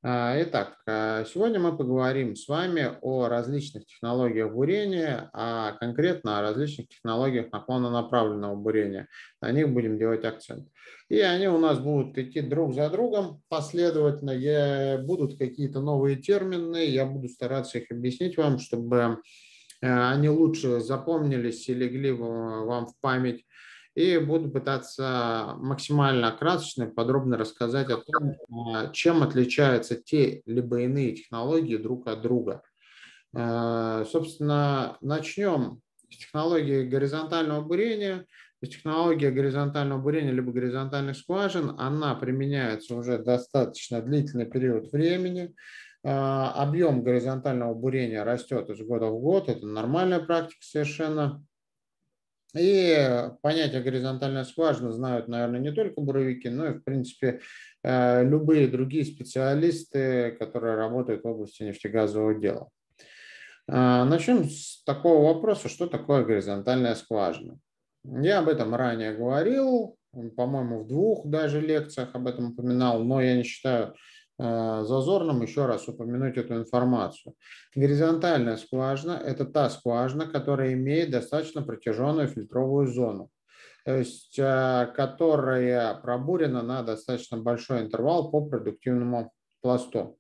Итак, сегодня мы поговорим с вами о различных технологиях бурения, а конкретно о различных технологиях наклонно-направленного бурения. На них будем делать акцент. И они у нас будут идти друг за другом последовательно. Будут какие-то новые термины, я буду стараться их объяснить вам, чтобы они лучше запомнились и легли вам в память. И буду пытаться максимально красочно и подробно рассказать о том, чем отличаются те либо иные технологии друг от друга. Собственно, начнем с технологии горизонтального бурения. Технология горизонтального бурения либо горизонтальных скважин, она применяется уже достаточно длительный период времени. Объем горизонтального бурения растет из года в год, это нормальная практика совершенно. И понятие горизонтальная скважина знают, наверное, не только буровики, но и, в принципе, любые другие специалисты, которые работают в области нефтегазового дела. Начнем с такого вопроса, что такое горизонтальная скважина. Я об этом ранее говорил, по-моему, в 2 даже лекциях об этом упоминал, но я не считаю зазорным еще раз упомянуть эту информацию. Горизонтальная скважина – это та скважина, которая имеет достаточно протяженную фильтровую зону, то есть которая пробурена на достаточно большой интервал по продуктивному пласту.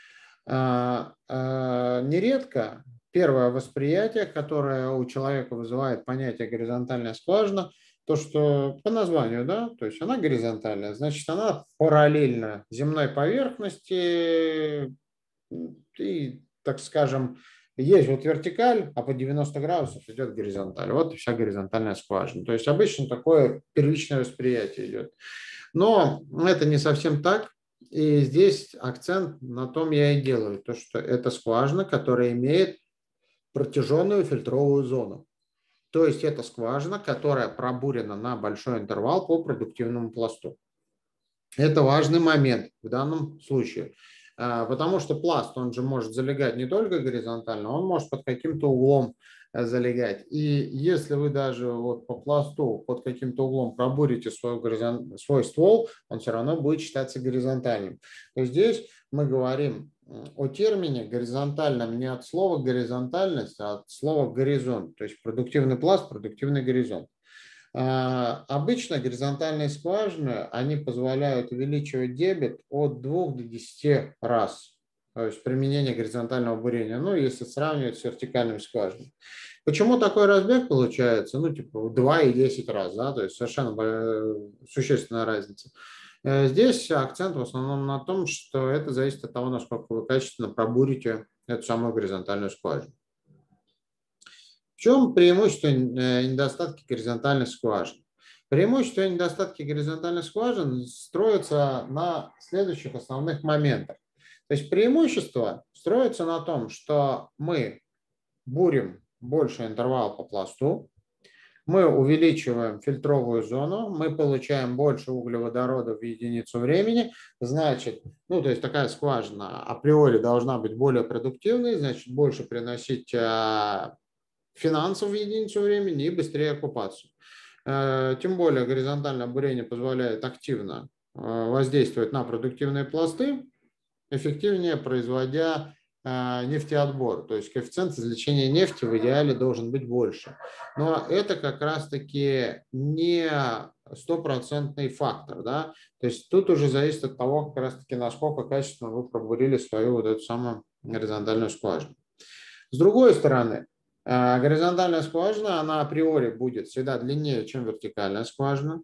Нередко первое восприятие, которое у человека вызывает понятие горизонтальная скважина, то, что по названию, да, то есть она горизонтальная, значит, она параллельна земной поверхности и, так скажем, есть вот вертикаль, а по 90 градусов идет горизонталь. Вот и вся горизонтальная скважина. То есть обычно такое первичное восприятие идет. Но это не совсем так. И здесь акцент на том я и делаю, то, что это скважина, которая имеет протяженную фильтровую зону. То есть это скважина, которая пробурена на большой интервал по продуктивному пласту. Это важный момент в данном случае, потому что пласт, он же может залегать не только горизонтально, он может под каким-то углом залегать. И если вы даже вот по пласту под каким-то углом пробурите свой ствол, он все равно будет считаться горизонтальным. То здесь мы говорим о термине горизонтальном не от слова горизонтальность, а от слова горизонт. То есть продуктивный пласт, продуктивный горизонт. Обычно горизонтальные скважины, они позволяют увеличивать дебит от 2 до 10 раз. То есть применение горизонтального бурения, ну, если сравнивать с вертикальным скважиной. Почему такой разбег получается? Ну, типа 2 и 10 раз, да, то есть совершенно существенная разница. Здесь акцент в основном на том, что это зависит от того, насколько вы качественно пробурите эту самую горизонтальную скважину. В чем преимущество и недостатки горизонтальных скважин? Преимущества и недостатки горизонтальных скважин строятся на следующих основных моментах. То есть преимущество строится на том, что мы бурим больше интервал по пласту, мы увеличиваем фильтровую зону, мы получаем больше углеводорода в единицу времени, значит, ну, то есть такая скважина априори должна быть более продуктивной, значит, больше приносить финансов в единицу времени и быстрее оккупацию. Тем более горизонтальное бурение позволяет активно воздействовать на продуктивные пласты, эффективнее производя нефтеотбор. То есть коэффициент извлечения нефти в идеале должен быть больше. Но это как раз-таки не стопроцентный фактор. Да? То есть тут уже зависит от того, как раз-таки насколько качественно вы пробурили свою вот эту самую горизонтальную скважину. С другой стороны, горизонтальная скважина, она априори будет всегда длиннее, чем вертикальная скважина.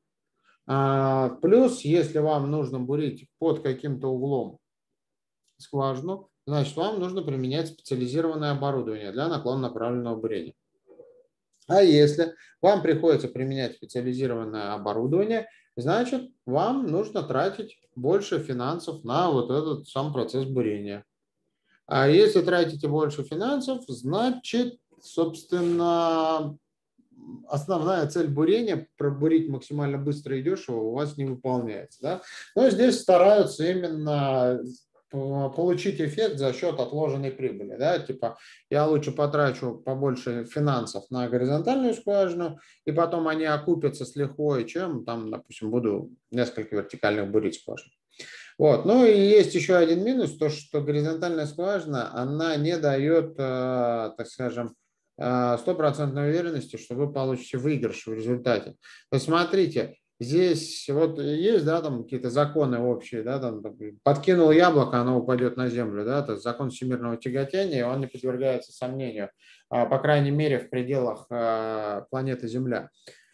Плюс, если вам нужно бурить под каким-то углом скважину, значит, вам нужно применять специализированное оборудование для наклонно-направленного бурения. А если вам приходится применять специализированное оборудование, значит, вам нужно тратить больше финансов на вот этот сам процесс бурения. А если тратите больше финансов, значит, собственно, основная цель бурения, пробурить максимально быстро и дешево, у вас не выполняется. Да? Но здесь стараются именно получить эффект за счет отложенной прибыли. Да? Типа я лучше потрачу побольше финансов на горизонтальную скважину, и потом они окупятся с лихвой, чем там, допустим, буду несколько вертикальных бурить скважин. Вот. Ну и есть еще один минус, то что горизонтальная скважина, она не дает, так скажем, стопроцентной уверенности, что вы получите выигрыш в результате. То есть смотрите, здесь вот есть, да, там какие-то законы общие, да, там подкинул яблоко, оно упадет на землю, да, это закон всемирного тяготения, он не подвергается сомнению, по крайней мере, в пределах планеты Земля.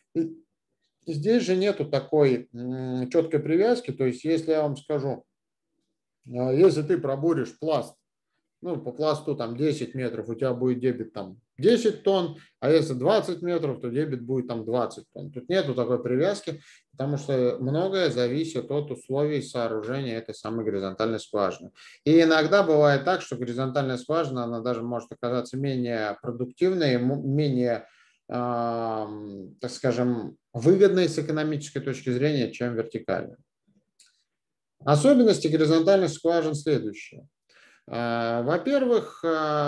Здесь же нету такой четкой привязки, то есть если я вам скажу, если ты пробуришь пласт, ну, по пласту там 10 метров, у тебя будет дебит там 10 тонн, а если 20 метров, то дебит будет там 20 тонн. Тут нету такой привязки, потому что многое зависит от условий сооружения этой самой горизонтальной скважины. И иногда бывает так, что горизонтальная скважина, она даже может оказаться менее продуктивной, менее, так скажем, выгодной с экономической точки зрения, чем вертикальная. Особенности горизонтальных скважин следующие. Во-первых,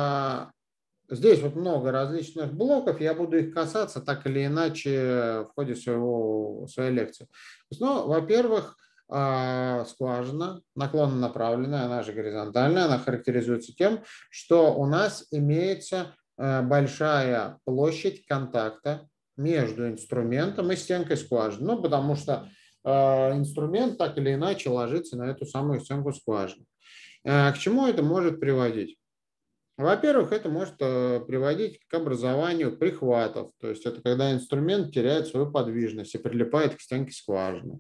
здесь вот много различных блоков, я буду их касаться так или иначе в ходе своей лекции. Но, во-первых, скважина наклонно направленная, она же горизонтальная, она характеризуется тем, что у нас имеется большая площадь контакта между инструментом и стенкой скважины, ну, потому что инструмент так или иначе ложится на эту самую стенку скважины. К чему это может приводить? Во-первых, это может приводить к образованию прихватов, то есть это когда инструмент теряет свою подвижность и прилипает к стенке скважины.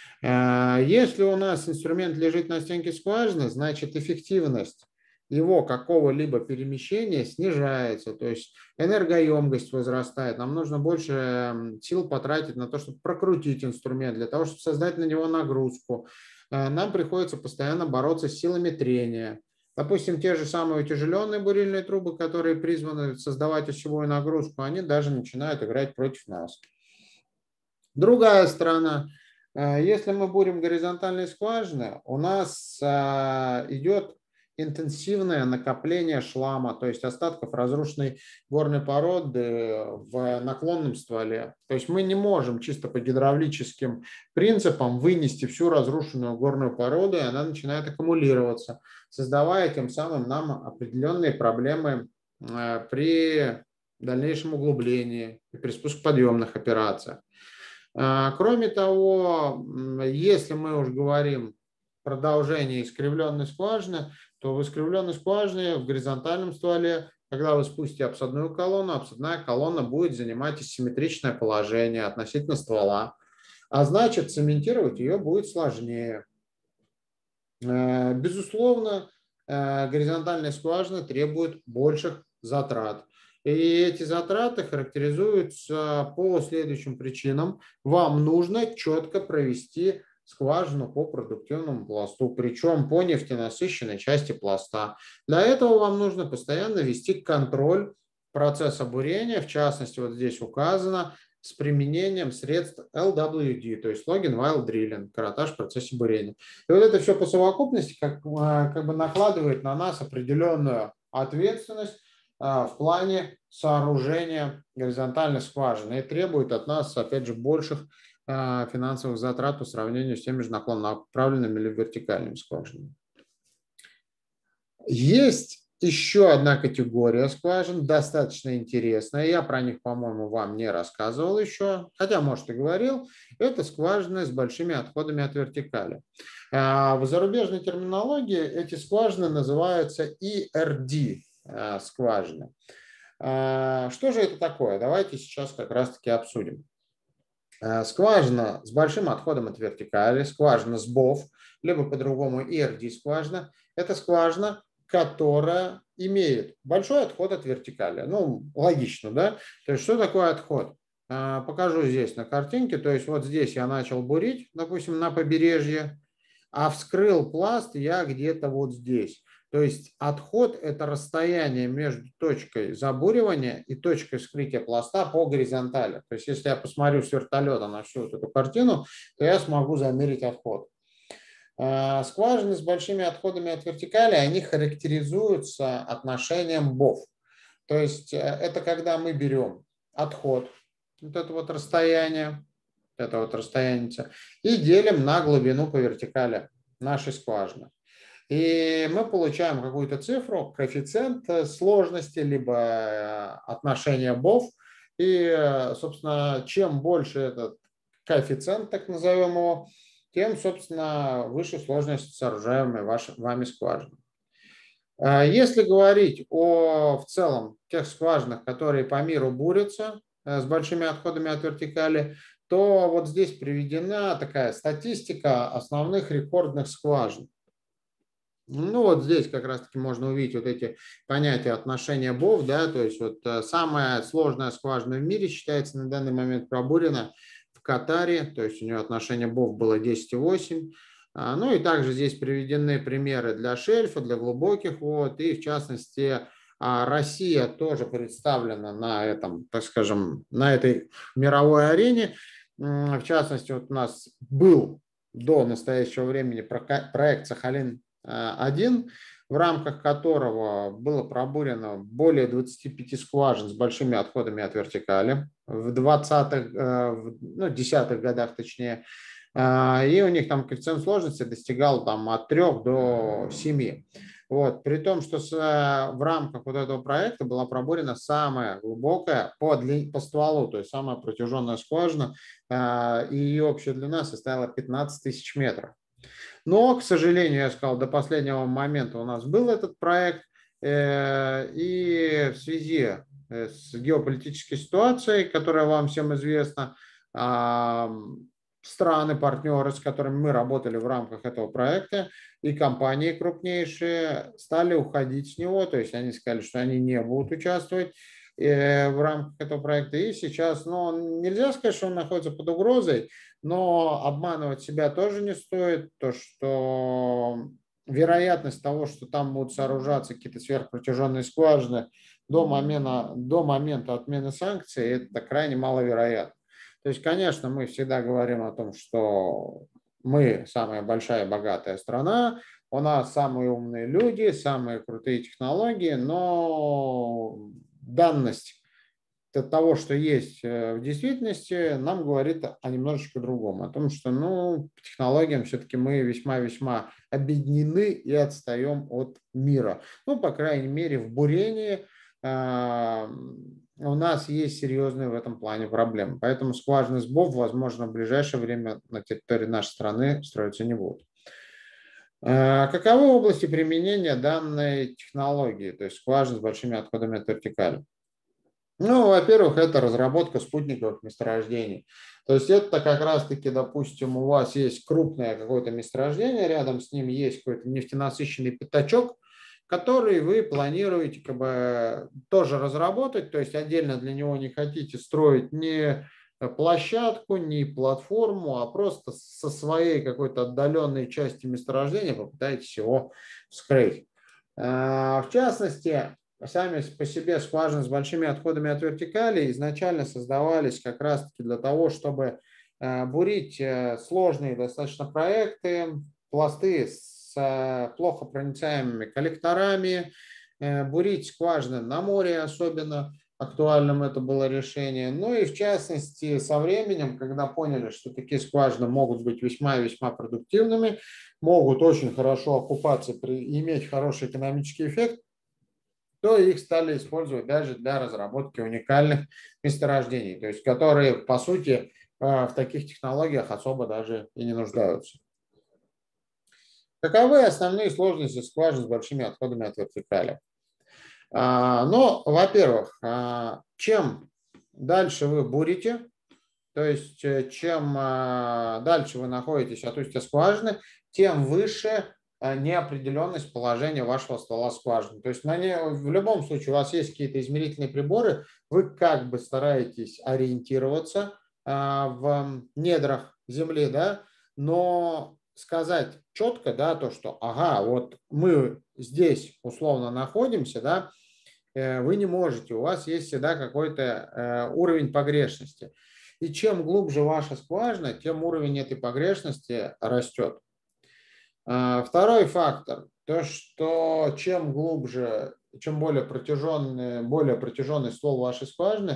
Если у нас инструмент лежит на стенке скважины, значит эффективность его какого-либо перемещения снижается, то есть энергоемкость возрастает, нам нужно больше сил потратить на то, чтобы прокрутить инструмент, для того, чтобы создать на него нагрузку. Нам приходится постоянно бороться с силами трения. Допустим, те же самые утяжеленные бурильные трубы, которые призваны создавать осевую нагрузку, они даже начинают играть против нас. Другая сторона. Если мы бурим горизонтальные скважины, у нас идет интенсивное накопление шлама, то есть остатков разрушенной горной породы в наклонном стволе. То есть мы не можем чисто по гидравлическим принципам вынести всю разрушенную горную породу, и она начинает аккумулироваться, создавая тем самым нам определенные проблемы при дальнейшем углублении и при спускоподъемных операциях. Кроме того, если мы уж говорим продолжение искривленной скважины, то в искривленной скважине в горизонтальном стволе, когда вы спустите обсадную колонну, обсадная колонна будет занимать асимметричное положение относительно ствола, а значит цементировать ее будет сложнее. Безусловно, горизонтальная скважина требует больших затрат. И эти затраты характеризуются по следующим причинам. Вам нужно четко провести скважину по продуктивному пласту, причем по нефтенасыщенной части пласта. Для этого вам нужно постоянно вести контроль процесса бурения, в частности, вот здесь указано, с применением средств LWD, то есть Login While Drilling, каротаж в процессе бурения. И вот это все по совокупности как бы накладывает на нас определенную ответственность в плане сооружения горизонтальной скважины и требует от нас, опять же, больших финансовых затрат по сравнению с теми же наклонно направленными или вертикальными скважинами. Есть еще одна категория скважин, достаточно интересная. Я про них, по-моему, вам не рассказывал еще, хотя, может, и говорил. Это скважины с большими отходами от вертикали. В зарубежной терминологии эти скважины называются ERD скважины. Что же это такое? Давайте сейчас как раз-таки обсудим. Скважина с большим отходом от вертикали, скважина с БОВ, либо по-другому ERD скважина, это скважина, которая имеет большой отход от вертикали. Ну, логично, да? То есть, что такое отход? Покажу здесь на картинке. То есть, вот здесь я начал бурить, допустим, на побережье, а вскрыл пласт я где-то вот здесь. То есть отход – это расстояние между точкой забуривания и точкой вскрытия пласта по горизонтали. То есть если я посмотрю с вертолета на всю вот эту картину, то я смогу замерить отход. Скважины с большими отходами от вертикали, они характеризуются отношением БОВ. То есть это когда мы берем отход, вот это вот расстояние, и делим на глубину по вертикали. нашей скважины. И мы получаем какую-то цифру, коэффициент сложности, либо отношение БОВ. И, собственно, чем больше этот коэффициент, так назовем его, тем, собственно, выше сложность сооружаемой вами скважины. Если говорить в целом тех скважинах, которые по миру бурятся с большими отходами от вертикали, то вот здесь приведена такая статистика основных рекордных скважин. Ну вот здесь как раз-таки можно увидеть вот эти понятия отношения БОВ, да, то есть вот самая сложная скважина в мире считается на данный момент пробурена в Катаре, то есть у нее отношение БОВ было 10,8. Ну и также здесь приведены примеры для шельфа, для глубоких вод, и в частности Россия тоже представлена на этом, так скажем, на этой мировой арене. В частности, вот у нас был до настоящего времени проект «Сахалин-1», в рамках которого было пробурено более 25 скважин с большими отходами от вертикали в 10-х годах точнее. И у них там коэффициент сложности достигал там, от 3 до 7. Вот. При том, что в рамках вот этого проекта была пробурена самая глубокая по стволу, то есть самая протяженная скважина, и ее общая длина составила 15 тысяч метров. Но, к сожалению, я сказал, до последнего момента у нас был этот проект, и в связи с геополитической ситуацией, которая вам всем известна, страны, партнеры, с которыми мы работали в рамках этого проекта, и компании крупнейшие стали уходить с него, то есть они сказали, что они не будут участвовать в рамках этого проекта. И сейчас, нельзя сказать, что он находится под угрозой, но обманывать себя тоже не стоит. То, что вероятность того, что там будут сооружаться какие-то сверхпротяженные скважины до момента отмены санкций, это крайне маловероятно. То есть, конечно, мы всегда говорим о том, что мы самая большая и богатая страна, у нас самые умные люди, самые крутые технологии, но данность того, что есть в действительности, нам говорит о немножечко другом, о том, что по технологиям все-таки мы весьма-весьма обеднены и отстаем от мира. По крайней мере, в бурении у нас есть серьезные в этом плане проблемы. Поэтому скважины с БОВ, возможно, в ближайшее время на территории нашей страны строиться не будут. Каковы области применения данной технологии, то есть скважин с большими отходами от вертикали? Во-первых, это разработка спутниковых месторождений. То есть это как раз-таки, допустим, у вас есть крупное какое-то месторождение, рядом с ним есть какой-то нефтенасыщенный пятачок, который вы планируете тоже разработать, то есть отдельно для него не хотите строить ни площадку, ни платформу, а просто со своей какой-то отдаленной части месторождения попытаетесь его вскрыть. В частности, сами по себе скважины с большими отходами от вертикали изначально создавались как раз-таки для того, чтобы бурить сложные достаточно проекты, пласты с плохо проницаемыми коллекторами, бурить скважины на море особенно актуальным это было решение. И в частности со временем, когда поняли, что такие скважины могут быть весьма-весьма продуктивными, могут очень хорошо окупаться, иметь хороший экономический эффект, то их стали использовать даже для разработки уникальных месторождений, то есть которые, по сути, в таких технологиях особо даже и не нуждаются. Каковы основные сложности скважин с большими отходами от вертикали? Во-первых, чем дальше вы бурите, то есть чем дальше вы находитесь от устья скважины, тем выше неопределенность положения вашего ствола скважины. То есть в любом случае у вас есть какие-то измерительные приборы, вы как бы стараетесь ориентироваться в недрах земли, да, но сказать четко, да, то, что вот мы здесь условно находимся, да, вы не можете, у вас есть всегда какой-то уровень погрешности. И чем глубже ваша скважина, тем уровень этой погрешности растет. Второй фактор, то, что чем глубже, чем более протяженный ствол вашей скважины,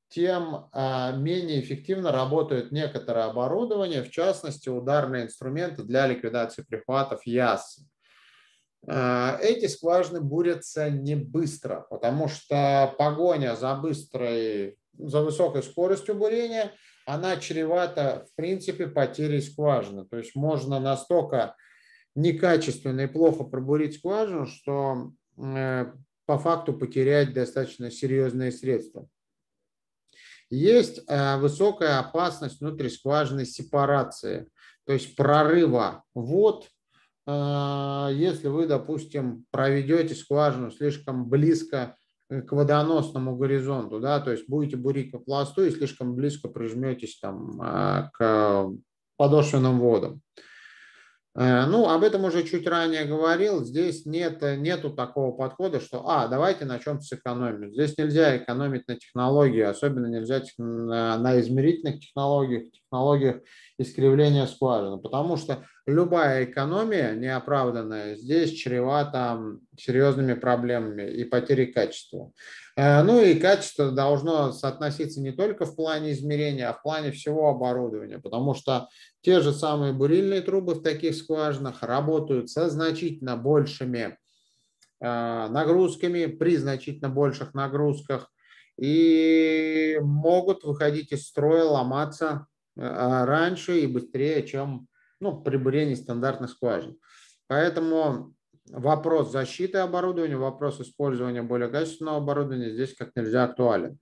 тем менее эффективно работают некоторые оборудования, в частности, ударные инструменты для ликвидации прихватов ЯС. Эти скважины бурятся не быстро, потому что погоня за высокой скоростью бурения, она чревата, в принципе, потерей скважины. То есть можно настолько некачественно и плохо пробурить скважину, что по факту потерять достаточно серьезные средства. Есть высокая опасность внутрискважинной сепарации, то есть прорыва вод, если вы, допустим, проведете скважину слишком близко к водоносному горизонту, да, то есть будете бурить по пласту и слишком близко прижметесь там к подошвенным водам. Ну, об этом уже чуть ранее говорил. Здесь нету такого подхода, что давайте на чем-то сэкономим. Здесь нельзя экономить на технологии, особенно нельзя на измерительных технологиях искривления скважины, потому что любая экономия неоправданная здесь чревата серьезными проблемами и потерей качества. Ну и качество должно соотноситься не только в плане измерения, а в плане всего оборудования, потому что те же самые бурильные трубы в таких скважинах работают со значительно большими нагрузками, при значительно больших нагрузках и могут выходить из строя, ломаться раньше и быстрее, чем при бурении стандартных скважин. Поэтому вопрос защиты оборудования, вопрос использования более качественного оборудования здесь как нельзя актуален.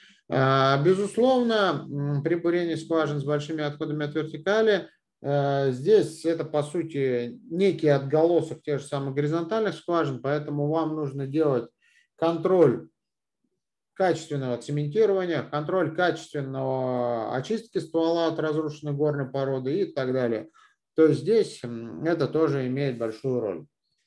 Безусловно, при бурении скважин с большими отходами от вертикали, здесь это, по сути, некий отголосок тех же самых горизонтальных скважин, поэтому вам нужно делать контроль качественного цементирования, контроль качественного очистки ствола от разрушенной горной породы и так далее. То есть здесь это тоже имеет большую роль.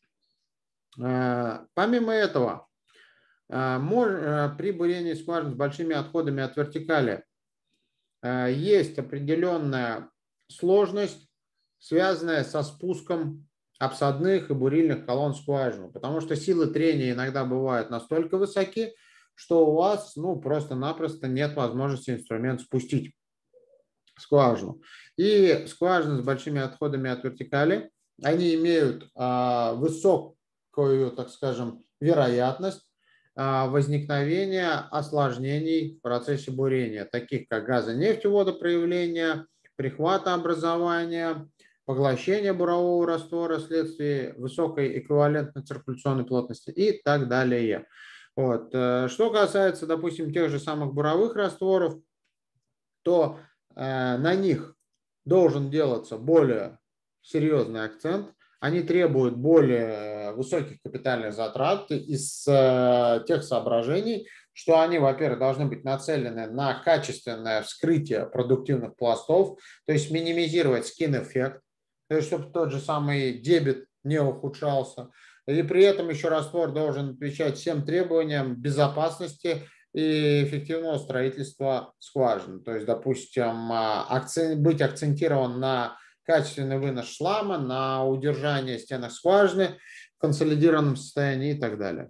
Помимо этого, при бурении скважин с большими отходами от вертикали есть определенная сложность, связанная со спуском обсадных и бурильных колонн скважины, потому что силы трения иногда бывают настолько высоки, что у вас просто-напросто нет возможности инструмент спустить скважину. И скважины с большими отходами от вертикали, они имеют высокую, так скажем, вероятность возникновения осложнений в процессе бурения, таких как газонефтеводопроявление, прихватообразование, поглощение бурового раствора вследствие высокой эквивалентной циркуляционной плотности и так далее. Вот. Что касается, допустим, тех же самых буровых растворов, то на них должен делаться более серьезный акцент. Они требуют более высоких капитальных затрат из тех соображений, что они, во-первых, должны быть нацелены на качественное вскрытие продуктивных пластов, то есть минимизировать скин-эффект, то есть чтобы тот же самый дебит не ухудшался. И при этом еще раствор должен отвечать всем требованиям безопасности и эффективного строительства скважин. То есть, допустим, быть акцентирован на качественный вынос шлама, на удержание стенок скважины в консолидированном состоянии и так далее.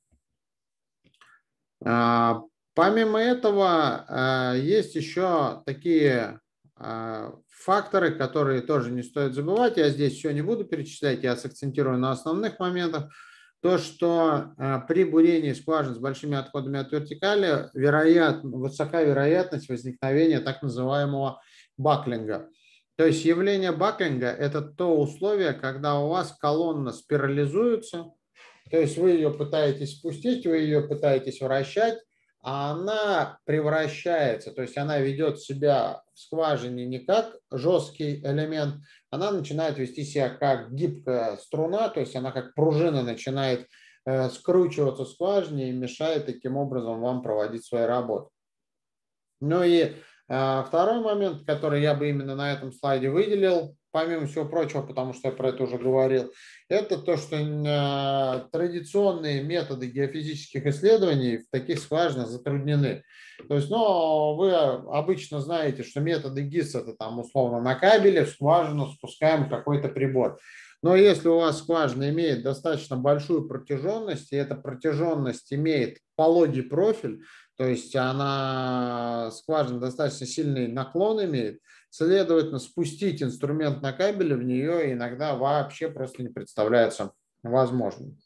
Помимо этого, есть еще такие факторы, которые тоже не стоит забывать. Я здесь все не буду перечислять, я сакцентирую на основных моментах. То, что при бурении скважин с большими отходами от вертикали высока вероятность возникновения так называемого баклинга. То есть явление баклинга – это то условие, когда у вас колонна спирализуется, то есть вы ее пытаетесь спустить, вы ее пытаетесь вращать, а она превращается, то есть она ведет себя в скважине не как жесткий элемент, она начинает вести себя как гибкая струна, то есть она как пружина начинает скручиваться в скважине и мешает таким образом вам проводить свои работы. Ну и второй момент, который я бы именно на этом слайде выделил, помимо всего прочего, потому что я про это уже говорил, это то, что традиционные методы геофизических исследований в таких скважинах затруднены. То есть, вы обычно знаете, что методы ГИС это там условно на кабеле в скважину спускаем какой-то прибор. Но если у вас скважина имеет достаточно большую протяженность, и эта протяженность имеет пологий профиль, То есть скважина достаточно сильный наклон имеет, следовательно, спустить инструмент на кабеле в нее иногда вообще просто не представляется возможным.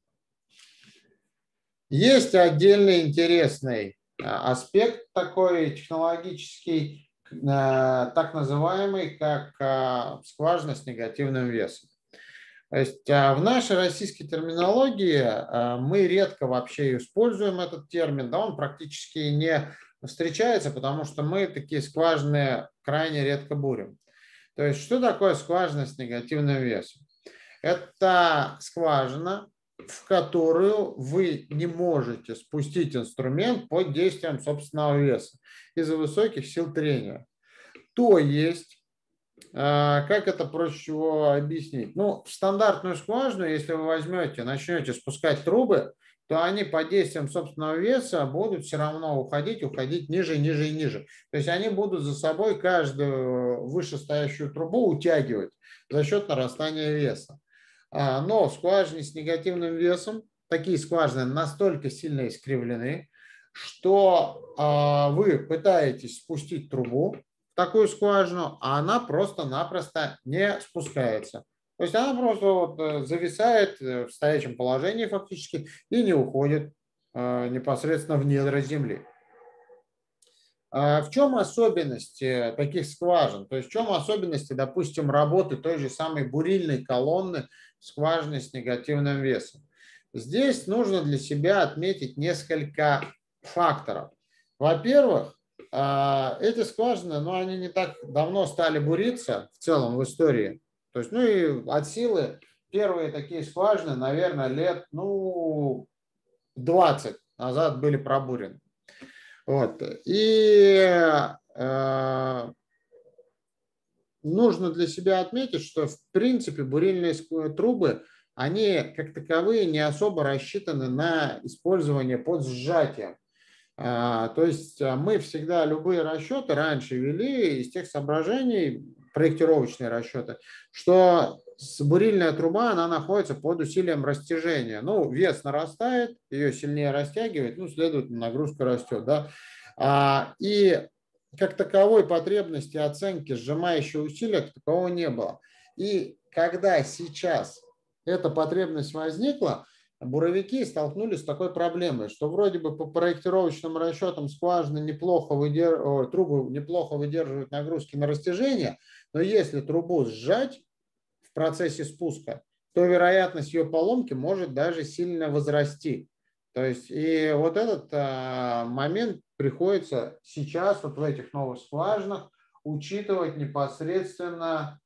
Есть отдельный интересный аспект такой технологический, так называемый, как скважина с негативным весом. То есть в нашей российской терминологии мы редко вообще используем этот термин, да, он практически не встречается, потому что мы такие скважины крайне редко бурим. То есть что такое скважина с негативным весом? Это скважина, в которую вы не можете спустить инструмент под действием собственного веса из-за высоких сил трения. То есть, как это проще всего объяснить? Ну, в стандартную скважину, если вы возьмете, начнете спускать трубы, то они под действием собственного веса будут все равно уходить ниже, ниже и ниже. То есть они будут за собой каждую вышестоящую трубу утягивать за счет нарастания веса. Но в скважине с негативным весом такие скважины настолько сильно искривлены, что вы пытаетесь спустить трубу в такую скважину, а она просто-напросто не спускается. То есть она просто зависает в стоячем положении фактически и не уходит непосредственно в недра земли. В чем особенности таких скважин? То есть в чем особенности, допустим, работы той же самой бурильной колонны скважины с негативным весом? Здесь нужно для себя отметить несколько факторов. Во-первых, эти скважины, ну, они не так давно стали буриться в целом в истории. То есть, ну и от силы первые такие скважины, наверное, лет, 20 назад были пробурены. Вот. И нужно для себя отметить, что в принципе бурильные трубы, они как таковые не особо рассчитаны на использование под сжатием. То есть мы всегда любые расчеты раньше вели из тех соображений, проектировочные расчеты, что бурильная труба, она находится под усилием растяжения. Ну, вес нарастает, ее сильнее растягивает, ну, следовательно, нагрузка растет, да. И как таковой потребности оценки сжимающего усилия как такового не было. И когда сейчас эта потребность возникла, буровики столкнулись с такой проблемой, что вроде бы по проектировочным расчетам скважины трубы неплохо выдерживают нагрузки на растяжение, но если трубу сжать в процессе спуска, то вероятность ее поломки может даже сильно возрасти. То есть и вот этот момент приходится сейчас вот в этих новых скважинах учитывать непосредственно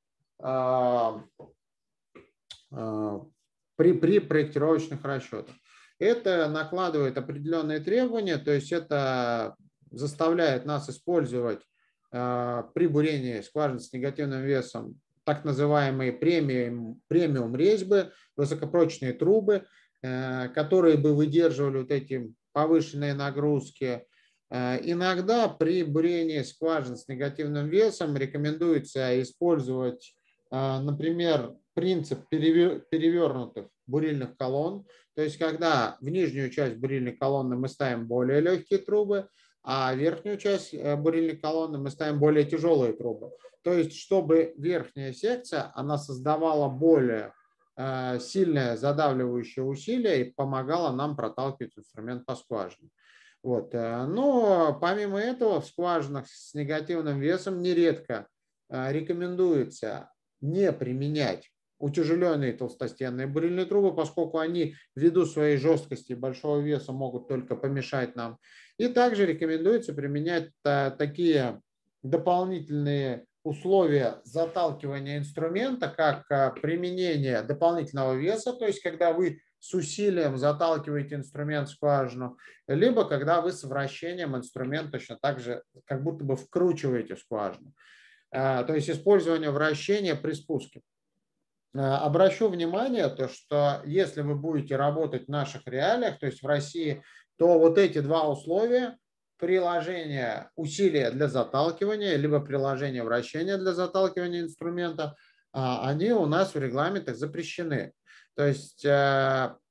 при проектировочных расчетах. Это накладывает определенные требования, то есть это заставляет нас использовать при бурении скважин с негативным весом так называемые премиум резьбы, высокопрочные трубы, которые бы выдерживали вот эти повышенные нагрузки. Иногда при бурении скважин с негативным весом рекомендуется использовать, например, принцип перевернутых бурильных колонн, то есть когда в нижнюю часть бурильной колонны мы ставим более легкие трубы, а в верхнюю часть бурильной колонны мы ставим более тяжелые трубы. То есть чтобы верхняя секция, она создавала более сильное задавливающее усилие и помогала нам проталкивать инструмент по скважине. Вот. Но помимо этого в скважинах с негативным весом нередко рекомендуется не применять утяжеленные толстостенные бурильные трубы, поскольку они ввиду своей жесткости и большого веса могут только помешать нам. И также рекомендуется применять такие дополнительные условия заталкивания инструмента, как применение дополнительного веса, то есть когда вы с усилием заталкиваете инструмент в скважину, либо когда вы с вращением инструмент точно так же как будто бы вкручиваете в скважину. То есть использование вращения при спуске. Обращу внимание, то, что если вы будете работать в наших реалиях, то есть в России, то вот эти два условия, приложение усилия для заталкивания, либо приложение вращения для заталкивания инструмента, они у нас в регламентах запрещены. То есть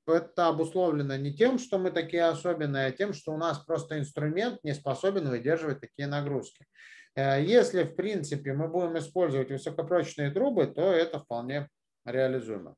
это обусловлено не тем, что мы такие особенные, а тем, что у нас просто инструмент не способен выдерживать такие нагрузки. Если, в принципе, мы будем использовать высокопрочные трубы, то это вполне реализуемо.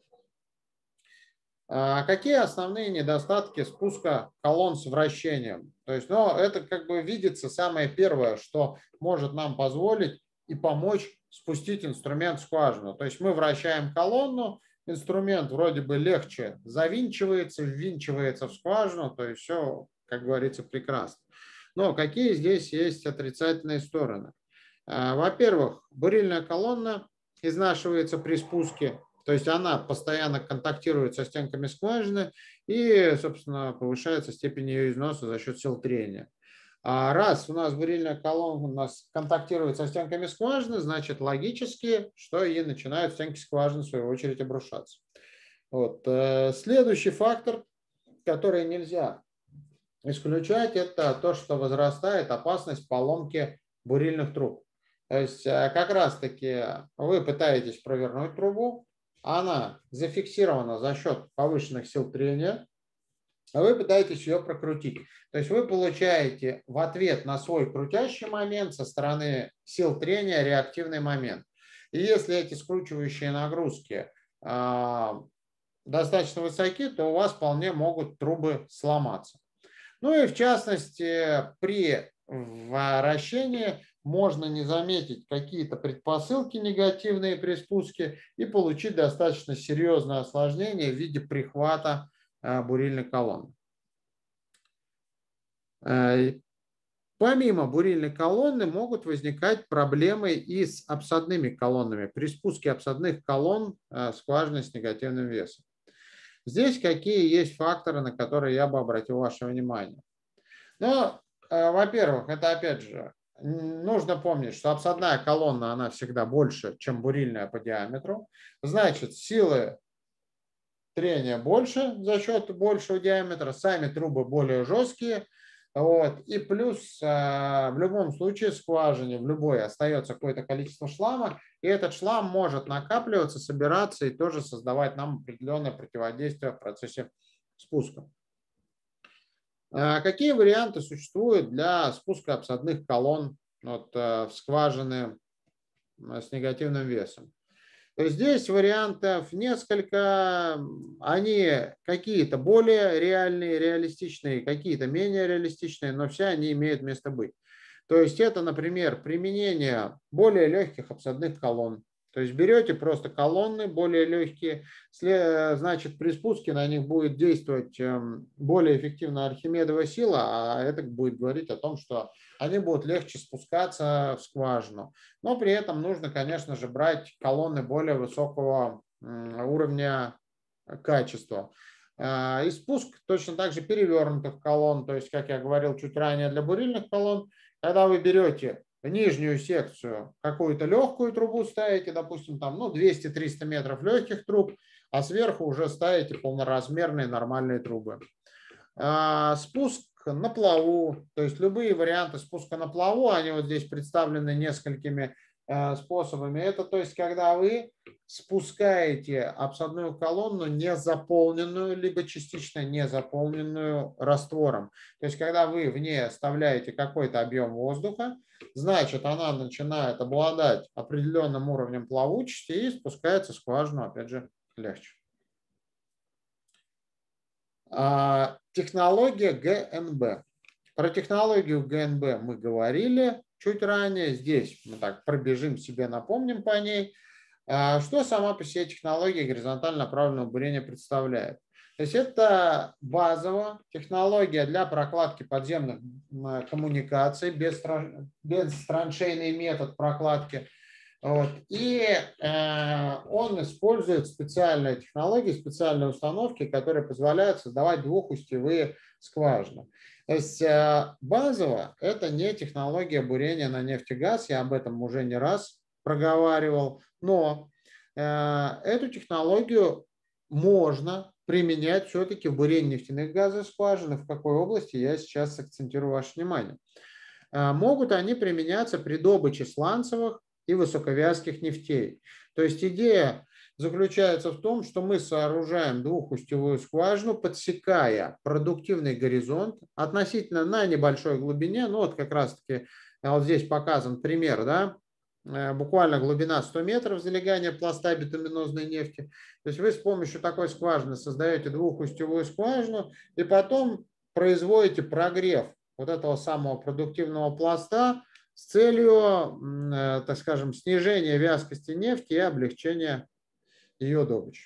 Какие основные недостатки спуска колонн с вращением? То есть, это как бы видится самое первое, что может нам позволить и помочь спустить инструмент в скважину. То есть мы вращаем колонну, инструмент вроде бы легче завинчивается, ввинчивается в скважину, то есть все, как говорится, прекрасно. Но какие здесь есть отрицательные стороны? Во-первых, бурильная колонна изнашивается при спуске, то есть она постоянно контактирует со стенками скважины и, собственно, повышается степень ее износа за счет сил трения. А раз у нас бурильная колонна у нас контактирует со стенками скважины, значит логически, что и начинают стенки скважины в свою очередь обрушаться. Вот. Следующий фактор, который нельзя исключать, это то, что возрастает опасность поломки бурильных труб. То есть как раз-таки вы пытаетесь провернуть трубу, она зафиксирована за счет повышенных сил трения, а вы пытаетесь ее прокрутить. То есть вы получаете в ответ на свой крутящий момент со стороны сил трения реактивный момент. И если эти скручивающие нагрузки достаточно высоки, то у вас вполне могут трубы сломаться. Ну и в частности, при вращении можно не заметить какие-то предпосылки негативные при спуске и получить достаточно серьезное осложнение в виде прихвата бурильной колонны. Помимо бурильной колонны могут возникать проблемы и с обсадными колоннами при спуске обсадных колонн скважины с негативным весом. Здесь какие есть факторы, на которые я бы обратил ваше внимание? Во-первых, это опять же, нужно помнить, что обсадная колонна, она всегда больше, чем бурильная по диаметру. Значит, силы трения больше за счет большего диаметра, сами трубы более жесткие. Вот. И плюс в любом случае в скважине, в любой остается какое-то количество шлама, и этот шлам может накапливаться, собираться и тоже создавать нам определенное противодействие в процессе спуска. Какие варианты существуют для спуска обсадных колонн в скважины с негативным весом? То есть здесь вариантов несколько, они какие-то более реальные, реалистичные, какие-то менее реалистичные, но все они имеют место быть. То есть это, например, применение более легких обсадных колонн. То есть берете просто колонны более легкие, значит при спуске на них будет действовать более эффективно архимедова сила, а это будет говорить о том, что они будут легче спускаться в скважину. Но при этом нужно, конечно же, брать колонны более высокого уровня качества. И спуск точно так же перевернутых колонн, то есть, как я говорил чуть ранее, для бурильных колонн, когда вы берете в нижнюю секцию какую-то легкую трубу ставите, допустим, там 200-300 метров легких труб, а сверху уже ставите полноразмерные нормальные трубы. Спуск на плаву, то есть любые варианты спуска на плаву, они вот здесь представлены несколькими способами. Это то есть, когда вы спускаете обсадную колонну не заполненную, либо частично не заполненную раствором. То есть, когда вы в ней оставляете какой-то объем воздуха, значит, она начинает обладать определенным уровнем плавучести и спускается в скважину, опять же, легче. Технология ГНБ. Про технологию ГНБ мы говорили чуть ранее. Здесь мы так пробежим себе, напомним по ней. Что сама по себе технология горизонтально направленного бурения представляет? То есть это базовая технология для прокладки подземных коммуникаций, бестраншейный метод прокладки. Вот. И он использует специальные технологии, специальные установки, которые позволяют создавать двухустьевые скважины. То есть базово это не технология бурения на нефть и газ, я об этом уже не раз проговаривал, но эту технологию можно применять все-таки в бурении нефтяных газовых скважин. В какой области я сейчас акцентирую ваше внимание. Могут они применяться при добыче сланцевых и высоковязких нефтей. То есть идея заключается в том, что мы сооружаем двухустьевую скважину, подсекая продуктивный горизонт относительно на небольшой глубине. Ну вот как раз-таки вот здесь показан пример, да, буквально глубина 100 метров залегания пласта битуминозной нефти. То есть вы с помощью такой скважины создаете двухустьевую скважину и потом производите прогрев вот этого самого продуктивного пласта с целью, так скажем, снижения вязкости нефти и облегчения ее добычи.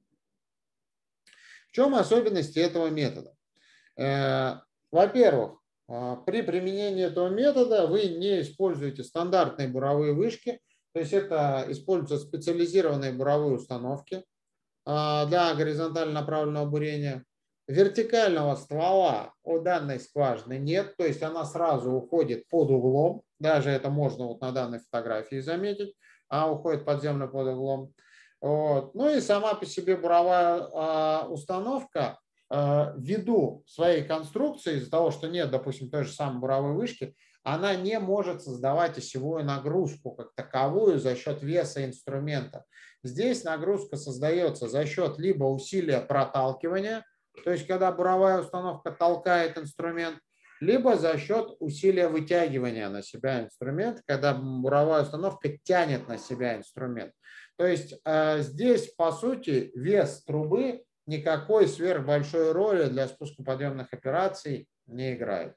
В чем особенности этого метода? Во-первых, при применении этого метода вы не используете стандартные буровые вышки, то есть это используются специализированные буровые установки для горизонтально направленного бурения. Вертикального ствола у данной скважины нет, то есть она сразу уходит под углом, даже это можно вот на данной фотографии заметить, уходит под землю под углом. Вот. Ну и сама по себе буровая установка ввиду своей конструкции, из-за того, что нет, допустим, той же самой буровой вышки, она не может создавать осевую нагрузку как таковую за счет веса инструмента. Здесь нагрузка создается за счет либо усилия проталкивания, то есть когда буровая установка толкает инструмент, либо за счет усилия вытягивания на себя инструмент, когда буровая установка тянет на себя инструмент. То есть здесь, по сути, вес трубы никакой сверхбольшой роли для спускоподъемных операций не играет.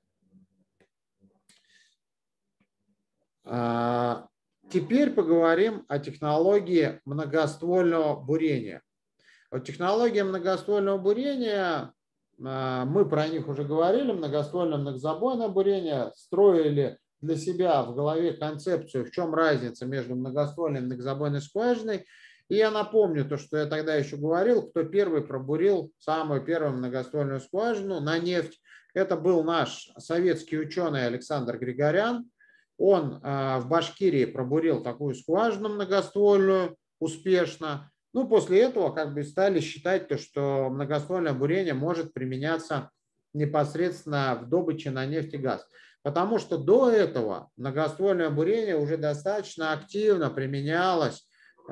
Теперь поговорим о технологии многоствольного бурения. Вот технология многоствольного бурения, мы про них уже говорили, многоствольное многозабойное бурение, строили для себя в голове концепцию, в чем разница между многоствольной и многозабойной скважиной. И я напомню то, что я тогда еще говорил, кто первый пробурил самую первую многоствольную скважину на нефть. Это был наш советский ученый Александр Григорян. Он в Башкирии пробурил такую скважину многоствольную успешно. Ну, после этого как бы стали считать то, что многоствольное бурение может применяться непосредственно в добыче на нефть и газ. Потому что до этого многоствольное бурение уже достаточно активно применялось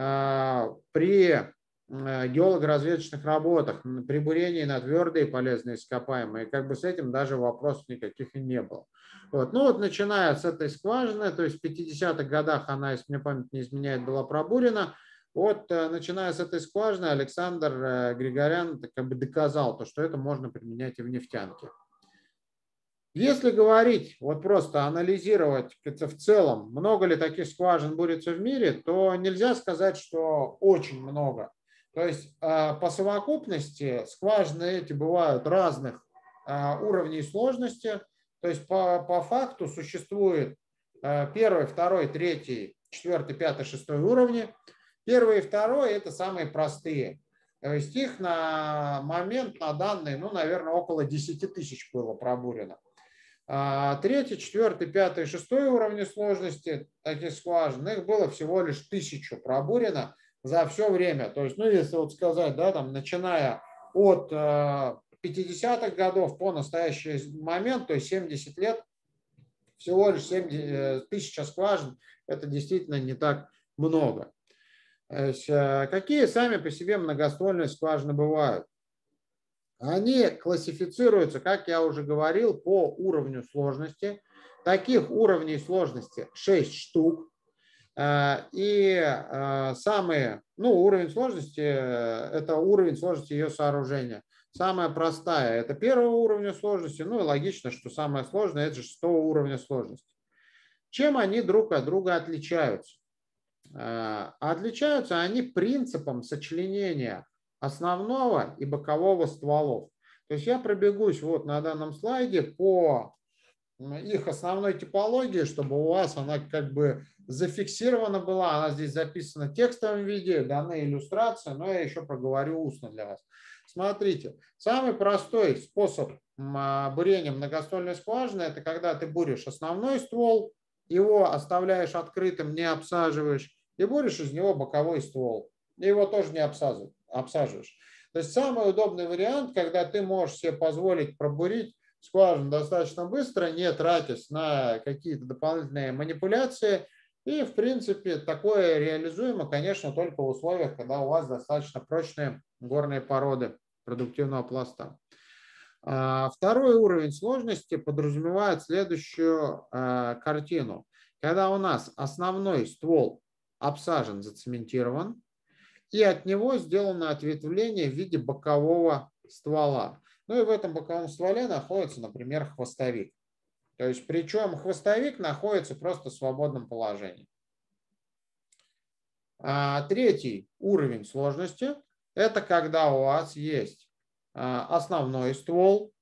при геолого-разведочных работах, при бурении на твердые полезные ископаемые. И как бы с этим даже вопросов никаких и не было. Вот. Ну вот начиная с этой скважины, то есть в 50-х годах она, если мне память не изменяет, была пробурена. Вот начиная с этой скважины Александр Григорян как бы доказал то, что это можно применять и в нефтянке. Если говорить, вот просто анализировать в целом, много ли таких скважин бурится в мире, то нельзя сказать, что очень много. То есть по совокупности скважины эти бывают разных уровней сложности. То есть по факту существует первый, второй, третий, четвертый, пятый, шестой уровни. Первый и второй – это самые простые. То есть их на момент, на данный, ну, наверное, около 10 тысяч было пробурено. Третий, четвертый, пятый, шестой уровни сложности таких скважин, их было всего лишь 1000 пробурено за все время. То есть, ну, если вот сказать, да, там, начиная от 50-х годов по настоящий момент, то есть 70 лет, всего лишь 1000 скважин, это действительно не так много. То есть, какие сами по себе многоствольные скважины бывают? Они классифицируются, как я уже говорил, по уровню сложности. Таких уровней сложности 6 штук. И самый, ну, уровень сложности – это уровень сложности ее сооружения. Самая простая – это первого уровня сложности. Ну и логично, что самое сложное – это же 6-го уровня сложности. Чем они друг от друга отличаются? Отличаются они принципом сочленения основного и бокового стволов. То есть я пробегусь вот на данном слайде по их основной типологии, чтобы у вас она как бы зафиксирована была. Она здесь записана в текстовом виде, даны иллюстрации, но я еще проговорю устно для вас. Смотрите, самый простой способ бурения многоствольной скважины – это когда ты буришь основной ствол, его оставляешь открытым, не обсаживаешь, и буришь из него боковой ствол. И его тоже не обсаживаешь. То есть самый удобный вариант, когда ты можешь себе позволить пробурить скважину достаточно быстро, не тратясь на какие-то дополнительные манипуляции, И, в принципе, такое реализуемо, конечно, только в условиях, когда у вас достаточно прочные горные породы продуктивного пласта. Второй уровень сложности подразумевает следующую картину. Когда у нас основной ствол обсажен, зацементирован, и от него сделано ответвление в виде бокового ствола. Ну и в этом боковом стволе находится, например, хвостовик. То есть, причем хвостовик находится просто в свободном положении. Третий уровень сложности – это когда у вас есть основной ствол,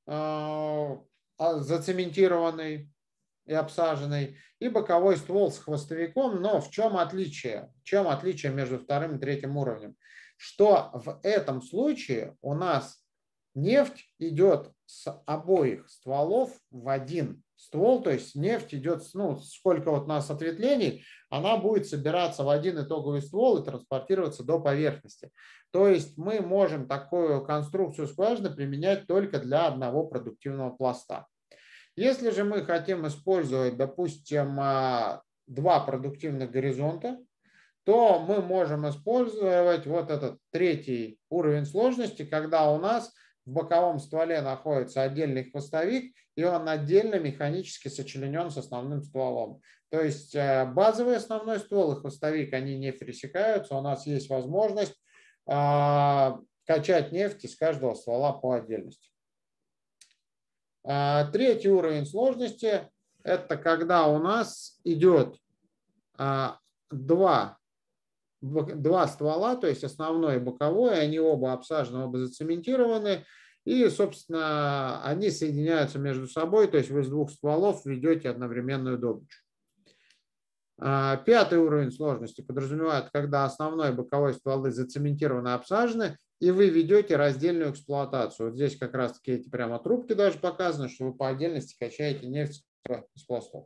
зацементированный и обсаженный, и боковой ствол с хвостовиком. Но в чем отличие? Чем отличие между вторым и третьим уровнем? Что в этом случае у нас нефть идет с обоих стволов в один ствол, то есть нефть идет, ну, сколько вот у нас ответвлений, она будет собираться в один итоговый ствол и транспортироваться до поверхности. То есть мы можем такую конструкцию скважины применять только для одного продуктивного пласта. Если же мы хотим использовать, допустим, два продуктивных горизонта, то мы можем использовать вот этот третий уровень сложности, когда у нас в боковом стволе находится отдельный хвостовик, и он отдельно механически сочленен с основным стволом. То есть базовый основной ствол и хвостовик, они не пересекаются, у нас есть возможность качать нефть из каждого ствола по отдельности. Третий уровень сложности – это когда у нас идет два ствола, то есть основной и боковой, они оба обсажены, оба зацементированы, и, собственно, они соединяются между собой, то есть вы с двух стволов ведете одновременную добычу. Пятый уровень сложности подразумевает, когда основной и боковой стволы зацементированы и обсажены, и вы ведете раздельную эксплуатацию. Вот здесь как раз-таки эти прямо трубки даже показаны, что вы по отдельности качаете нефть из пластов.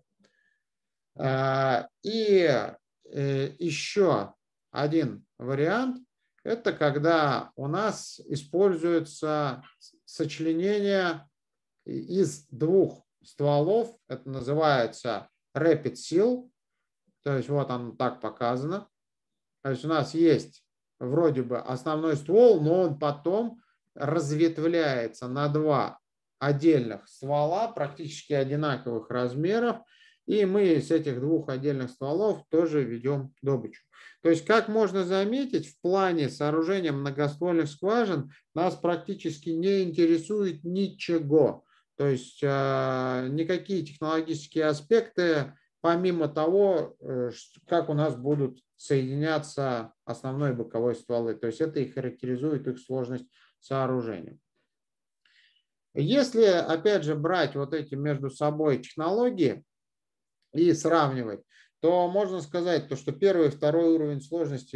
И еще один вариант – это когда у нас используется сочленение из двух стволов. Это называется Rapid Seal. То есть вот оно так показано. То есть у нас есть вроде бы основной ствол, но он потом разветвляется на два отдельных ствола практически одинаковых размеров. И мы с этих двух отдельных стволов тоже ведем добычу. То есть, как можно заметить, в плане сооружения многоствольных скважин нас практически не интересует ничего. То есть, никакие технологические аспекты, помимо того, как у нас будут соединяться основной и боковой стволы. То есть, это и характеризует их сложность сооружения. Если, опять же, брать вот эти между собой технологии и сравнивать, то можно сказать, что первый и второй уровень сложности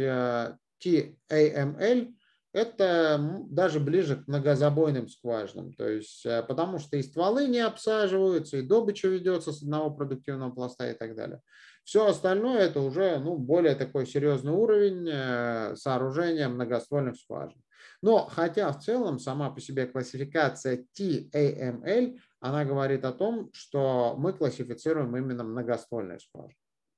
TAML это даже ближе к многозабойным скважинам. То есть, потому что и стволы не обсаживаются, и добыча ведется с одного продуктивного пласта и так далее. Все остальное это уже более такой серьезный уровень сооружения многоствольных скважин. Но хотя в целом сама по себе классификация TAML, она говорит о том, что мы классифицируем именно многоствольные скважины.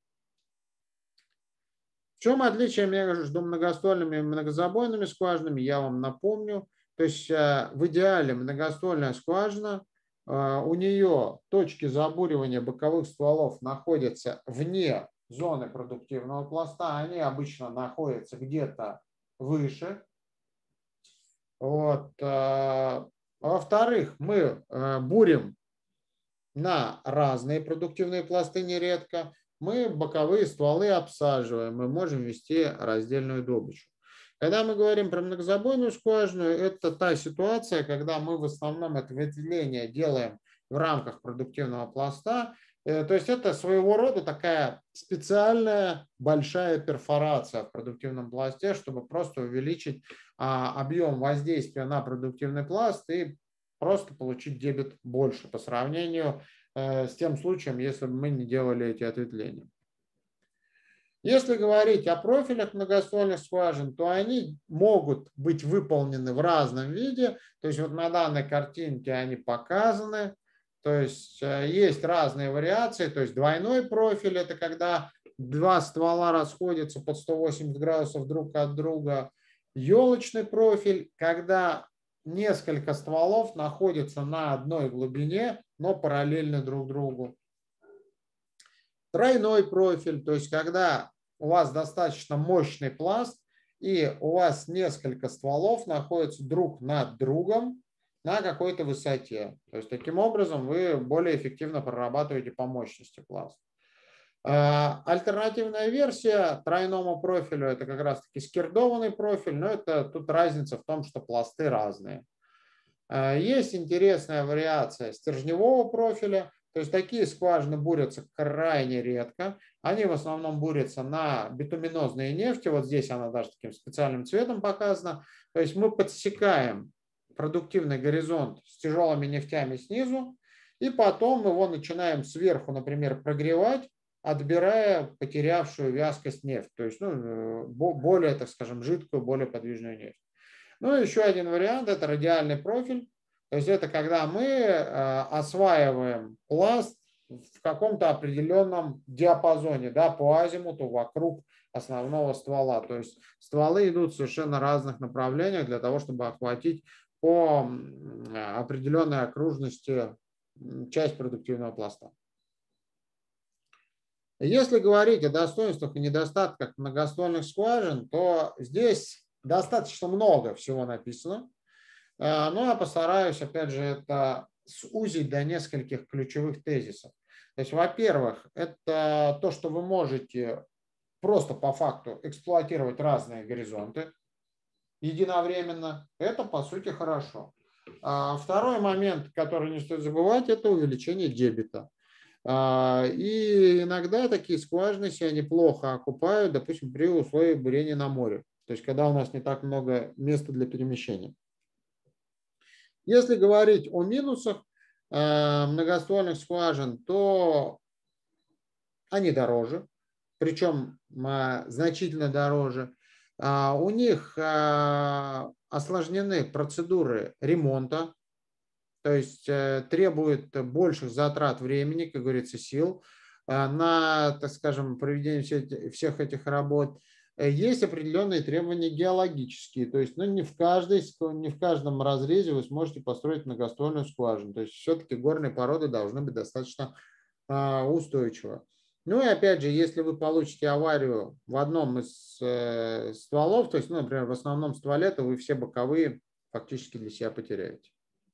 В чем отличие между многоствольными и многозабойными скважинами, я вам напомню. То есть в идеале многоствольная скважина, у нее точки забуривания боковых стволов находятся вне зоны продуктивного пласта, они обычно находятся где-то выше. Вот. Во-вторых, мы бурим на разные продуктивные пласты нередко. Мы боковые стволы обсаживаем, мы можем вести раздельную добычу. Когда мы говорим про многозабойную скважину, это та ситуация, когда мы в основном это ветвление делаем в рамках продуктивного пласта. То есть это своего рода такая специальная большая перфорация в продуктивном пласте, чтобы просто увеличить объем воздействия на продуктивный пласт и просто получить дебет больше по сравнению с тем случаем, если бы мы не делали эти ответвления. Если говорить о профилях многоствольных скважин, то они могут быть выполнены в разном виде. То есть вот на данной картинке они показаны. То есть есть разные вариации. То есть двойной профиль – это когда два ствола расходятся под 180 градусов друг от друга. Елочный профиль, когда несколько стволов находятся на одной глубине, но параллельно друг другу. Тройной профиль, то есть когда у вас достаточно мощный пласт, и у вас несколько стволов находятся друг над другом на какой-то высоте. То есть таким образом вы более эффективно прорабатываете по мощности пласт. Альтернативная версия тройному профилю — это как раз-таки скирдованный профиль, но это тут разница в том, что пласты разные. Есть интересная вариация стержневого профиля, то есть такие скважины бурятся крайне редко. Они в основном бурятся на битуминозные нефти, вот здесь она даже таким специальным цветом показана. То есть мы подсекаем продуктивный горизонт с тяжелыми нефтями снизу, и потом его начинаем сверху, например, прогревать, отбирая потерявшую вязкость нефть, то есть более, так скажем, жидкую, более подвижную нефть. Ну и еще один вариант — это радиальный профиль. То есть это когда мы осваиваем пласт в каком-то определенном диапазоне, да, по азимуту вокруг основного ствола. То есть стволы идут в совершенно разных направлениях для того, чтобы охватить по определенной окружности часть продуктивного пласта. Если говорить о достоинствах и недостатках многоствольных скважин, то здесь достаточно много всего написано, но я постараюсь, опять же, это сузить до нескольких ключевых тезисов. То есть, во-первых, это то, что вы можете просто по факту эксплуатировать разные горизонты единовременно. Это, по сути, хорошо. Второй момент, который не стоит забывать, это увеличение дебита. И иногда такие скважины себя неплохо окупают, допустим, при условии бурения на море. То есть, когда у нас не так много места для перемещения. Если говорить о минусах многоствольных скважин, то они дороже, причем значительно дороже. У них осложнены процедуры ремонта, то есть требует больших затрат времени, как говорится, сил на, так скажем, проведение всех этих работ. Есть определенные требования геологические, то есть не в каждом разрезе вы сможете построить многоствольную скважину. То есть все-таки горные породы должны быть достаточно устойчивы. Ну и опять же, если вы получите аварию в одном из стволов, то есть, например, в основном стволе, то вы все боковые фактически для себя потеряете.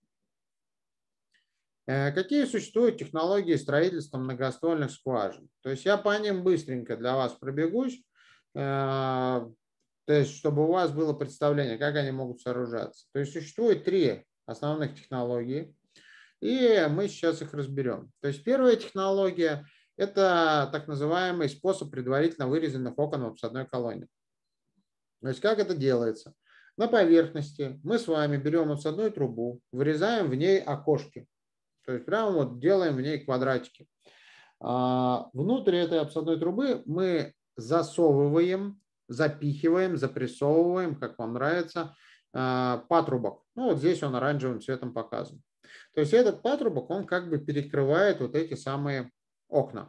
Какие существуют технологии строительства многоствольных скважин? То есть я по ним быстренько для вас пробегусь, то есть чтобы у вас было представление, как они могут сооружаться. То есть существует 3 основных технологии, и мы сейчас их разберем. То есть первая технология – это так называемый способ предварительно вырезанных окон в обсадной колонне. То есть как это делается? На поверхности мы с вами берем обсадную трубу, вырезаем в ней окошки. То есть прямо вот делаем в ней квадратики. Внутрь этой обсадной трубы мы засовываем, запихиваем, запрессовываем, как вам нравится, патрубок. Ну вот здесь он оранжевым цветом показан. То есть этот патрубок, он как бы перекрывает вот эти самые окна.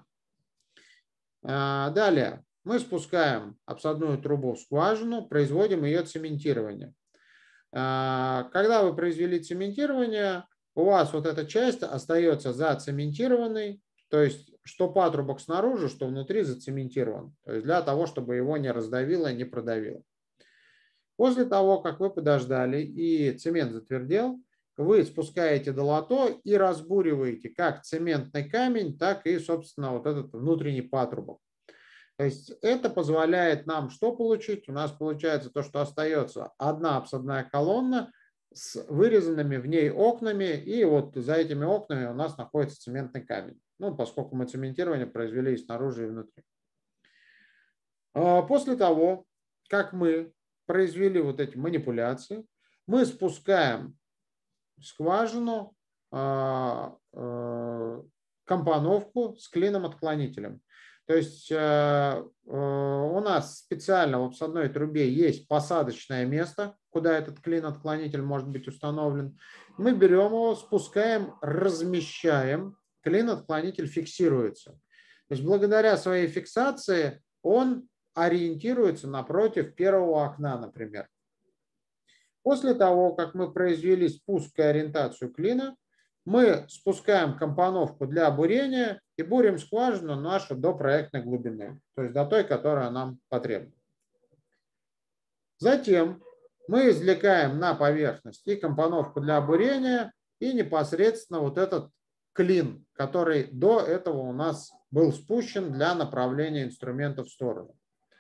Далее мы спускаем обсадную трубу в скважину, производим ее цементирование. Когда вы произвели цементирование, у вас вот эта часть остается зацементированной, то есть что патрубок снаружи, что внутри зацементирован, то есть для того, чтобы его не раздавило, не продавило. После того, как вы подождали и цемент затвердел, вы спускаете долото и разбуриваете как цементный камень, так и, собственно, вот этот внутренний патрубок. То есть это позволяет нам что получить? У нас получается то, что остается одна обсадная колонна с вырезанными в ней окнами, и вот за этими окнами у нас находится цементный камень. Ну, поскольку мы цементирование произвели и снаружи, и внутри. После того, как мы произвели вот эти манипуляции, мы спускаем в скважину компоновку с клином-отклонителем. То есть у нас специально в обсадной трубе есть посадочное место, куда этот клин-отклонитель может быть установлен. Мы берем его, спускаем, размещаем, клин-отклонитель фиксируется. То есть благодаря своей фиксации он ориентируется напротив первого окна, например. После того, как мы произвели спуск и ориентацию клина, мы спускаем компоновку для бурения и бурим скважину нашу до проектной глубины, то есть до той, которая нам потребна. Затем мы извлекаем на поверхность и компоновку для бурения, и непосредственно вот этот клин, который до этого у нас был спущен для направления инструмента в сторону.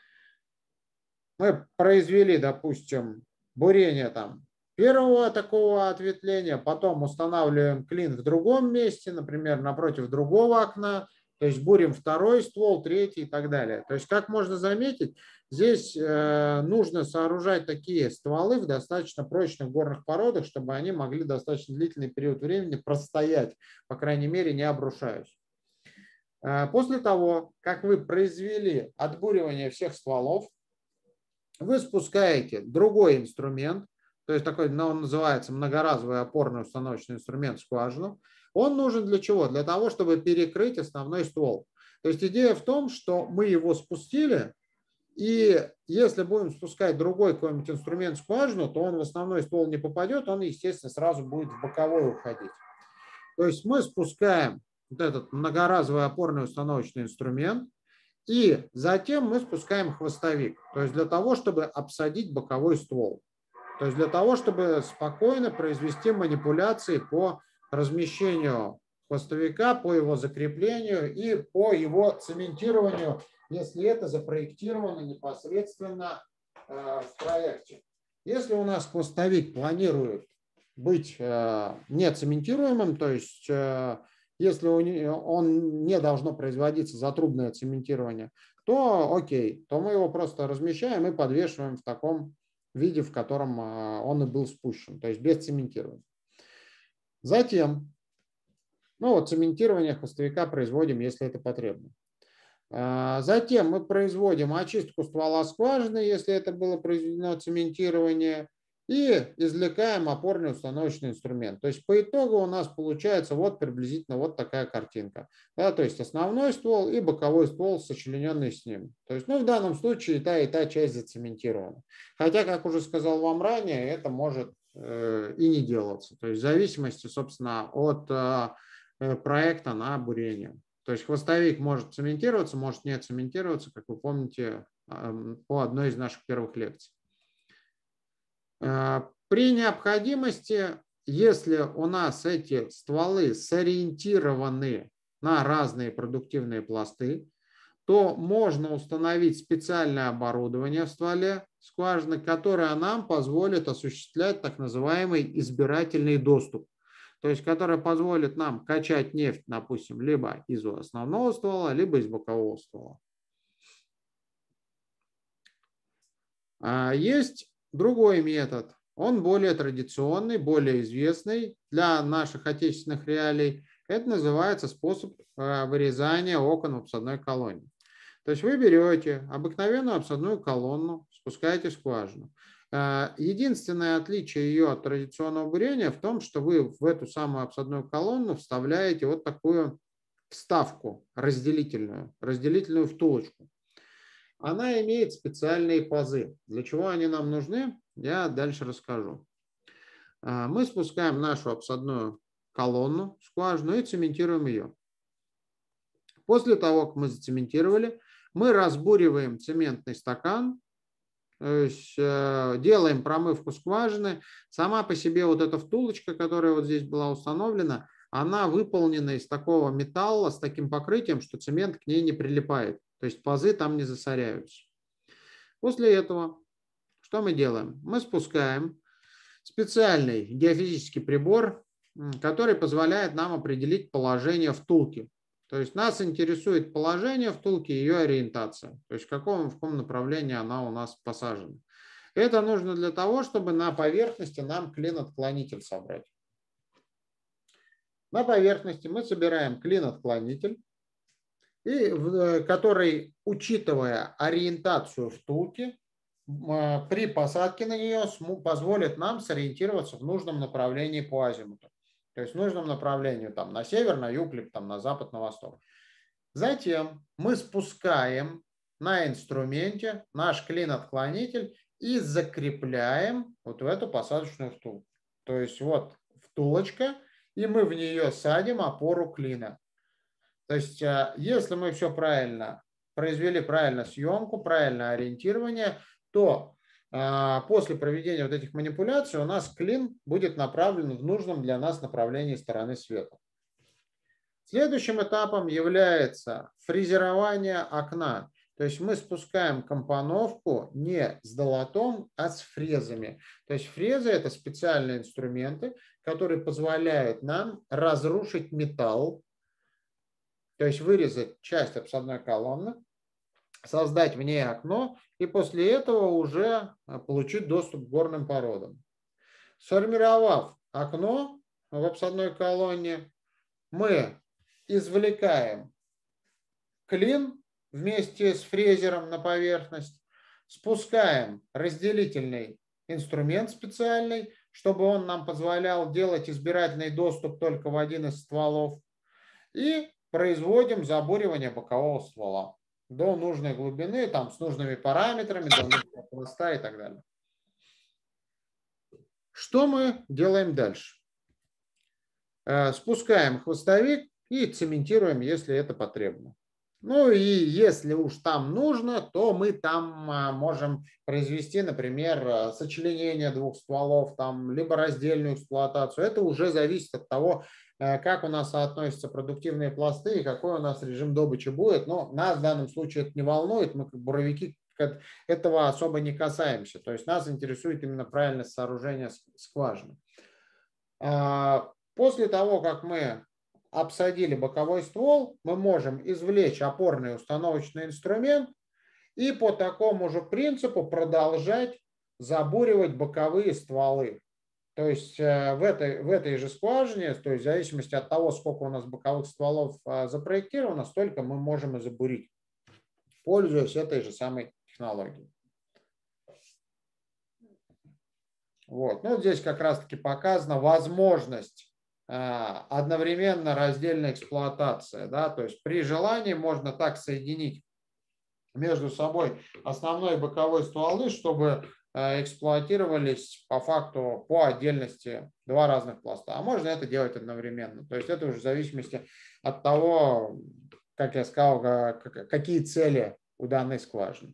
Мы произвели, допустим, бурение там первого такого ответвления, потом устанавливаем клин в другом месте, например, напротив другого окна, то есть бурим второй ствол, третий и так далее. То есть, как можно заметить, здесь нужно сооружать такие стволы в достаточно прочных горных породах, чтобы они могли достаточно длительный период времени простоять, по крайней мере, не обрушаясь. После того, как вы произвели отбуривание всех стволов, вы спускаете другой инструмент, то есть такой, он называется многоразовый опорный установочный инструмент скважину. Он нужен для чего? Для того, чтобы перекрыть основной ствол. То есть идея в том, что мы его спустили, и если будем спускать другой какой-нибудь инструмент скважину, то он в основной ствол не попадет, он, естественно, сразу будет в боковой уходить. То есть мы спускаем вот этот многоразовый опорный установочный инструмент, и затем мы спускаем хвостовик, то есть для того, чтобы обсадить боковой ствол. То есть для того, чтобы спокойно произвести манипуляции по размещению хвостовика, по его закреплению и по его цементированию, если это запроектировано непосредственно в проекте. Если у нас хвостовик планирует быть нецементируемым, то есть если он не должно производиться затрубное цементирование, то окей, то мы его просто размещаем и подвешиваем в таком виде, в котором он и был спущен, то есть без цементирования. Затем, цементирование хвостовика производим, если это потребно. Затем мы производим очистку ствола скважины, если это было произведено цементирование, и извлекаем опорный установочный инструмент. То есть по итогу у нас получается вот приблизительно вот такая картинка. Да, то есть основной ствол и боковой ствол, сочлененный с ним. То есть, в данном случае и та часть зацементирована. Хотя, как уже сказал вам ранее, это может и не делаться. То есть в зависимости, собственно, от проекта на бурение. То есть хвостовик может цементироваться, может не цементироваться, как вы помните по одной из наших первых лекций. При необходимости, если у нас эти стволы сориентированы на разные продуктивные пласты, то можно установить специальное оборудование в стволе скважины, которое нам позволит осуществлять так называемый избирательный доступ. То есть, которое позволит нам качать нефть, допустим, либо из основного ствола, либо из бокового ствола. Есть другой метод. Он более традиционный, более известный для наших отечественных реалий. Это называется способ вырезания окон в обсадной колонне. То есть вы берете обыкновенную обсадную колонну, спускаете в скважину. Единственное отличие ее от традиционного бурения в том, что вы в эту самую обсадную колонну вставляете вот такую вставку разделительную втулочку. Она имеет специальные пазы. Для чего они нам нужны, я дальше расскажу. Мы спускаем нашу обсадную колонну, скважину и цементируем ее. После того, как мы зацементировали, мы разбуриваем цементный стакан, то есть делаем промывку скважины. Сама по себе вот эта втулочка, которая вот здесь была установлена, она выполнена из такого металла с таким покрытием, что цемент к ней не прилипает. То есть пазы там не засоряются. После этого что мы делаем? Мы спускаем специальный геофизический прибор, который позволяет нам определить положение втулки. То есть нас интересует положение втулки и ее ориентация. То есть в каком направлении она у нас посажена. Это нужно для того, чтобы на поверхности нам клин-отклонитель собрать. На поверхности мы собираем клин-отклонитель, который, учитывая ориентацию втулки, при посадке на нее позволит нам сориентироваться в нужном направлении по азимуту. То есть в нужном направлении там, на север, на юг, либо там, на запад, на восток. Затем мы спускаем на инструменте наш клин-отклонитель и закрепляем вот в эту посадочную втулку. То есть вот втулочка, и мы в нее садим опору клина. То есть если мы все правильно произвели, правильно съемку, правильное ориентирование, то после проведения вот этих манипуляций у нас клин будет направлен в нужном для нас направлении стороны света. Следующим этапом является фрезерование окна. То есть мы спускаем компоновку не с долотом, а с фрезами. То есть фрезы – это специальные инструменты, которые позволяют нам разрушить металл, то есть вырезать часть обсадной колонны, создать в ней окно и после этого уже получить доступ к горным породам. Сформировав окно в обсадной колонне, мы извлекаем клин вместе с фрезером на поверхность, спускаем разделительный инструмент специальный, чтобы он нам позволял делать избирательный доступ только в один из стволов, и производим забуривание бокового ствола до нужной глубины, там, с нужными параметрами, до нужного хвоста и так далее. Что мы делаем дальше? Спускаем хвостовик и цементируем, если это потребно. Ну и если уж там нужно, то мы там можем произвести, например, сочленение двух стволов, там, либо раздельную эксплуатацию. Это уже зависит от того, как у нас соотносятся продуктивные пласты и какой у нас режим добычи будет. Но нас в данном случае это не волнует, мы как буровики этого особо не касаемся. То есть нас интересует именно правильность сооружения скважины. После того, как мы обсадили боковой ствол, мы можем извлечь опорный установочный инструмент и по такому же принципу продолжать забуривать боковые стволы. То есть в этой же скважине, то есть в зависимости от того, сколько у нас боковых стволов запроектировано, столько мы можем и забурить, пользуясь этой же самой технологией. Вот. Ну, здесь как раз-таки показана возможность одновременно раздельная эксплуатация. Да? То есть при желании можно так соединить между собой основной и боковой стволы, чтобы эксплуатировались по факту по отдельности два разных пласта. А можно это делать одновременно. То есть это уже в зависимости от того, как я сказал, какие цели у данной скважины.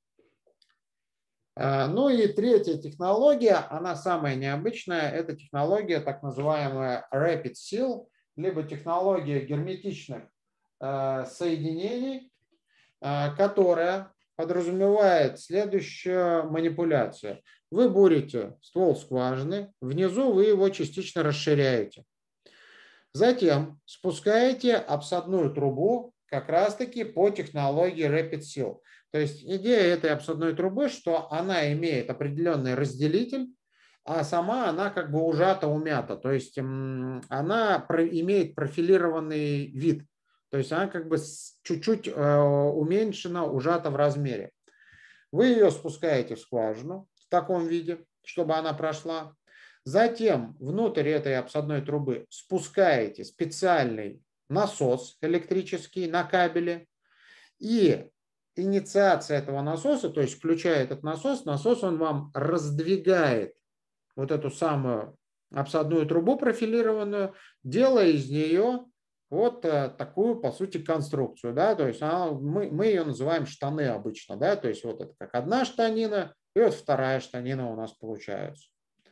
Ну и третья технология, она самая необычная, это технология так называемая Rapid Seal, либо технология герметичных соединений, которая подразумевает следующую манипуляцию. Вы бурите ствол скважины, внизу вы его частично расширяете. Затем спускаете обсадную трубу как раз-таки по технологии Rapid Seal. То есть идея этой обсадной трубы, что она имеет определенный разделитель, а сама она как бы ужата, умята. То есть она имеет профилированный вид. То есть она как бы чуть-чуть уменьшена, ужата в размере. Вы ее спускаете в скважину в таком виде, чтобы она прошла. Затем внутрь этой обсадной трубы спускаете специальный насос электрический на кабеле. И инициация этого насоса, то есть включая этот насос, он вам раздвигает вот эту самую обсадную трубу профилированную, делая из нее вот такую, по сути, конструкцию. Да? То есть мы ее называем штаны обычно. Да? То есть вот это как одна штанина, и вот вторая штанина у нас получается.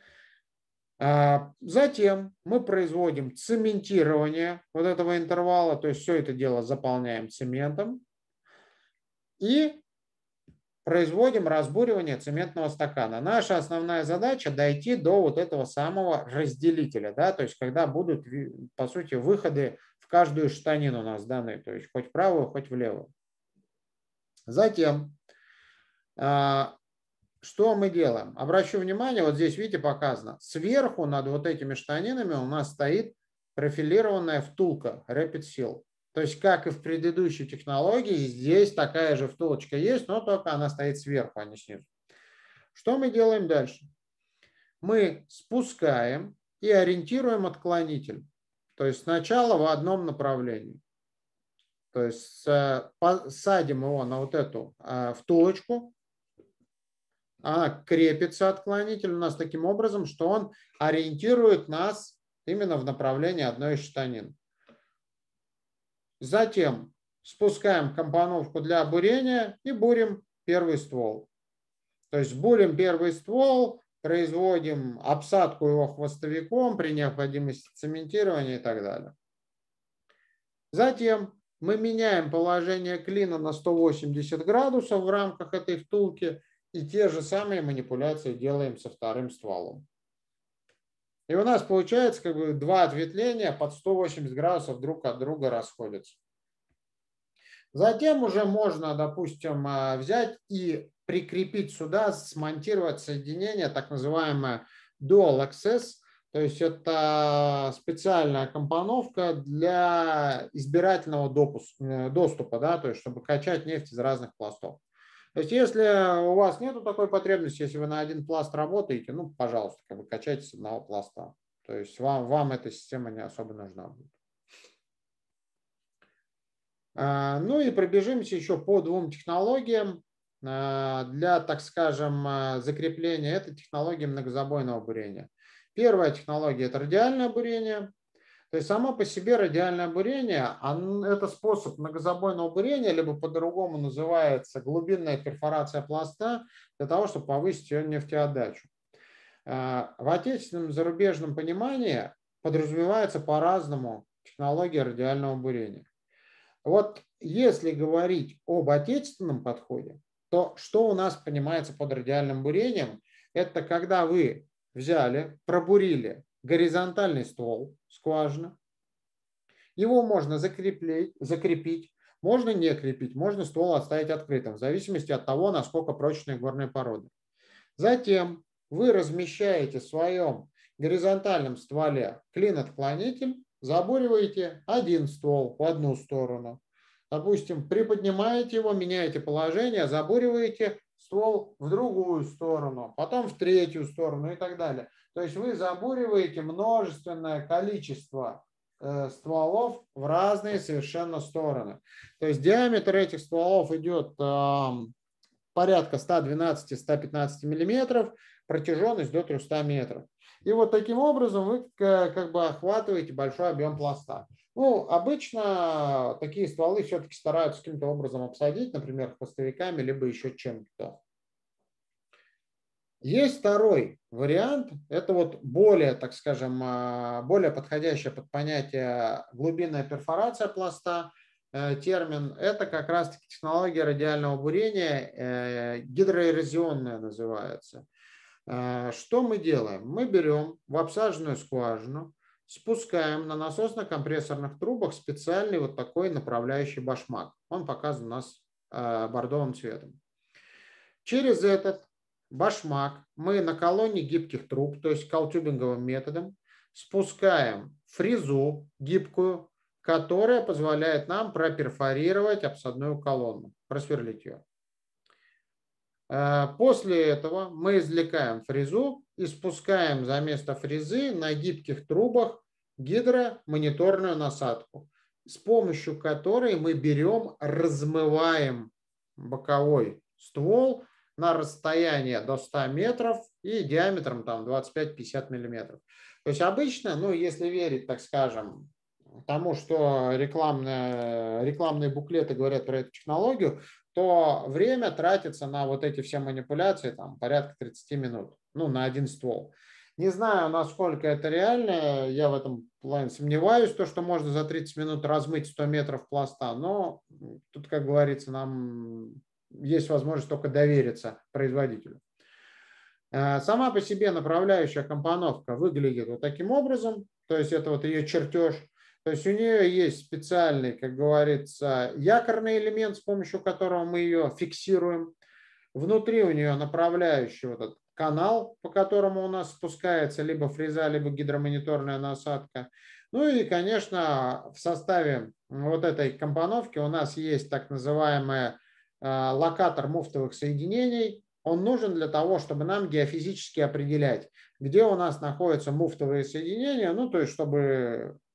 Затем мы производим цементирование вот этого интервала, то есть все это дело заполняем цементом и производим разбуривание цементного стакана. Наша основная задача дойти до вот этого самого разделителя, да, то есть когда будут, по сути, выходы в каждую штанину у нас даны, то есть хоть в правую, хоть в левую. Затем что мы делаем? Обращу внимание, вот здесь, видите, показано, сверху над вот этими штанинами у нас стоит профилированная втулка Rapid Seal. То есть, как и в предыдущей технологии, здесь такая же втулочка есть, но только она стоит сверху, а не снизу. Что мы делаем дальше? Мы спускаем и ориентируем отклонитель. То есть сначала в одном направлении. То есть посадим его на вот эту втулочку, она крепится отклонитель у нас таким образом, что он ориентирует нас именно в направлении одной из штанин. Затем спускаем компоновку для бурения и бурим первый ствол. То есть бурим первый ствол, производим обсадку его хвостовиком при необходимости цементирования и так далее. Затем мы меняем положение клина на 180 градусов в рамках этой втулки и те же самые манипуляции делаем со вторым стволом. И у нас получается как бы два ответвления под 180 градусов друг от друга расходятся. Затем уже можно, допустим, взять и прикрепить сюда, смонтировать соединение, так называемое Dual Access. То есть это специальная компоновка для избирательного доступа, да, то есть чтобы качать нефть из разных пластов. То есть если у вас нет такой потребности, если вы на один пласт работаете, ну, пожалуйста, как бы качайте с одного пласта. То есть вам эта система не особо нужна будет. Ну и пробежимся еще по двум технологиям для, так скажем, закрепления. Это технология многозабойного бурения. Первая технология – это радиальное бурение. То есть само по себе радиальное бурение – это способ многозабойного бурения, либо по-другому называется глубинная перфорация пласта для того, чтобы повысить ее нефтеотдачу. В отечественном и зарубежном понимании подразумевается по-разному технология радиального бурения. Вот если говорить об отечественном подходе, то что у нас понимается под радиальным бурением? Это когда вы взяли, пробурили горизонтальный ствол скважины, его можно закрепить, можно не крепить, можно ствол оставить открытым, в зависимости от того, насколько прочные горные породы. Затем вы размещаете в своем горизонтальном стволе клин-отклонитель, забуриваете один ствол в одну сторону. Допустим, приподнимаете его, меняете положение, забуриваете ствол в другую сторону, потом в третью сторону и так далее. То есть вы забуриваете множественное количество стволов в разные совершенно стороны. То есть диаметр этих стволов идет порядка 112-115 миллиметров, протяженность до 300 метров. И вот таким образом вы как бы охватываете большой объем пласта. Ну, обычно такие стволы все-таки стараются каким-то образом обсадить, например, хвостовиками, либо еще чем-то. Есть второй вариант, это вот более, так скажем, более подходящее под понятие глубинная перфорация пласта термин. Это как раз-таки технология радиального бурения, гидроэрозионная называется. Что мы делаем? Мы берем в обсаженную скважину, спускаем на насосно-компрессорных трубах специальный вот такой направляющий башмак. Он показан у нас бордовым цветом. Через этот башмак мы на колонне гибких труб, то есть каутюбинговым методом, спускаем фрезу гибкую, которая позволяет нам проперфорировать обсадную колонну, просверлить ее. После этого мы извлекаем фрезу и спускаем за место фрезы на гибких трубах гидромониторную насадку, с помощью которой мы берем, размываем боковой ствол на расстояние до 100 метров и диаметром там 25-50 миллиметров. То есть обычно, ну, если верить, так скажем, тому, что рекламные буклеты говорят про эту технологию, то время тратится на вот эти все манипуляции там, порядка 30 минут, ну, на один ствол. Не знаю, насколько это реально, я в этом плане сомневаюсь, то, что можно за 30 минут размыть 100 метров пласта, но тут, как говорится, нам есть возможность только довериться производителю. Сама по себе направляющая компоновка выглядит вот таким образом, то есть это вот ее чертеж. То есть у нее есть специальный, как говорится, якорный элемент, с помощью которого мы ее фиксируем. Внутри у нее направляющий вот этот канал, по которому у нас спускается либо фреза, либо гидромониторная насадка. Ну и, конечно, в составе вот этой компоновки у нас есть так называемый локатор муфтовых соединений. Он нужен для того, чтобы нам геофизически определять, где у нас находятся муфтовые соединения, ну то есть чтобы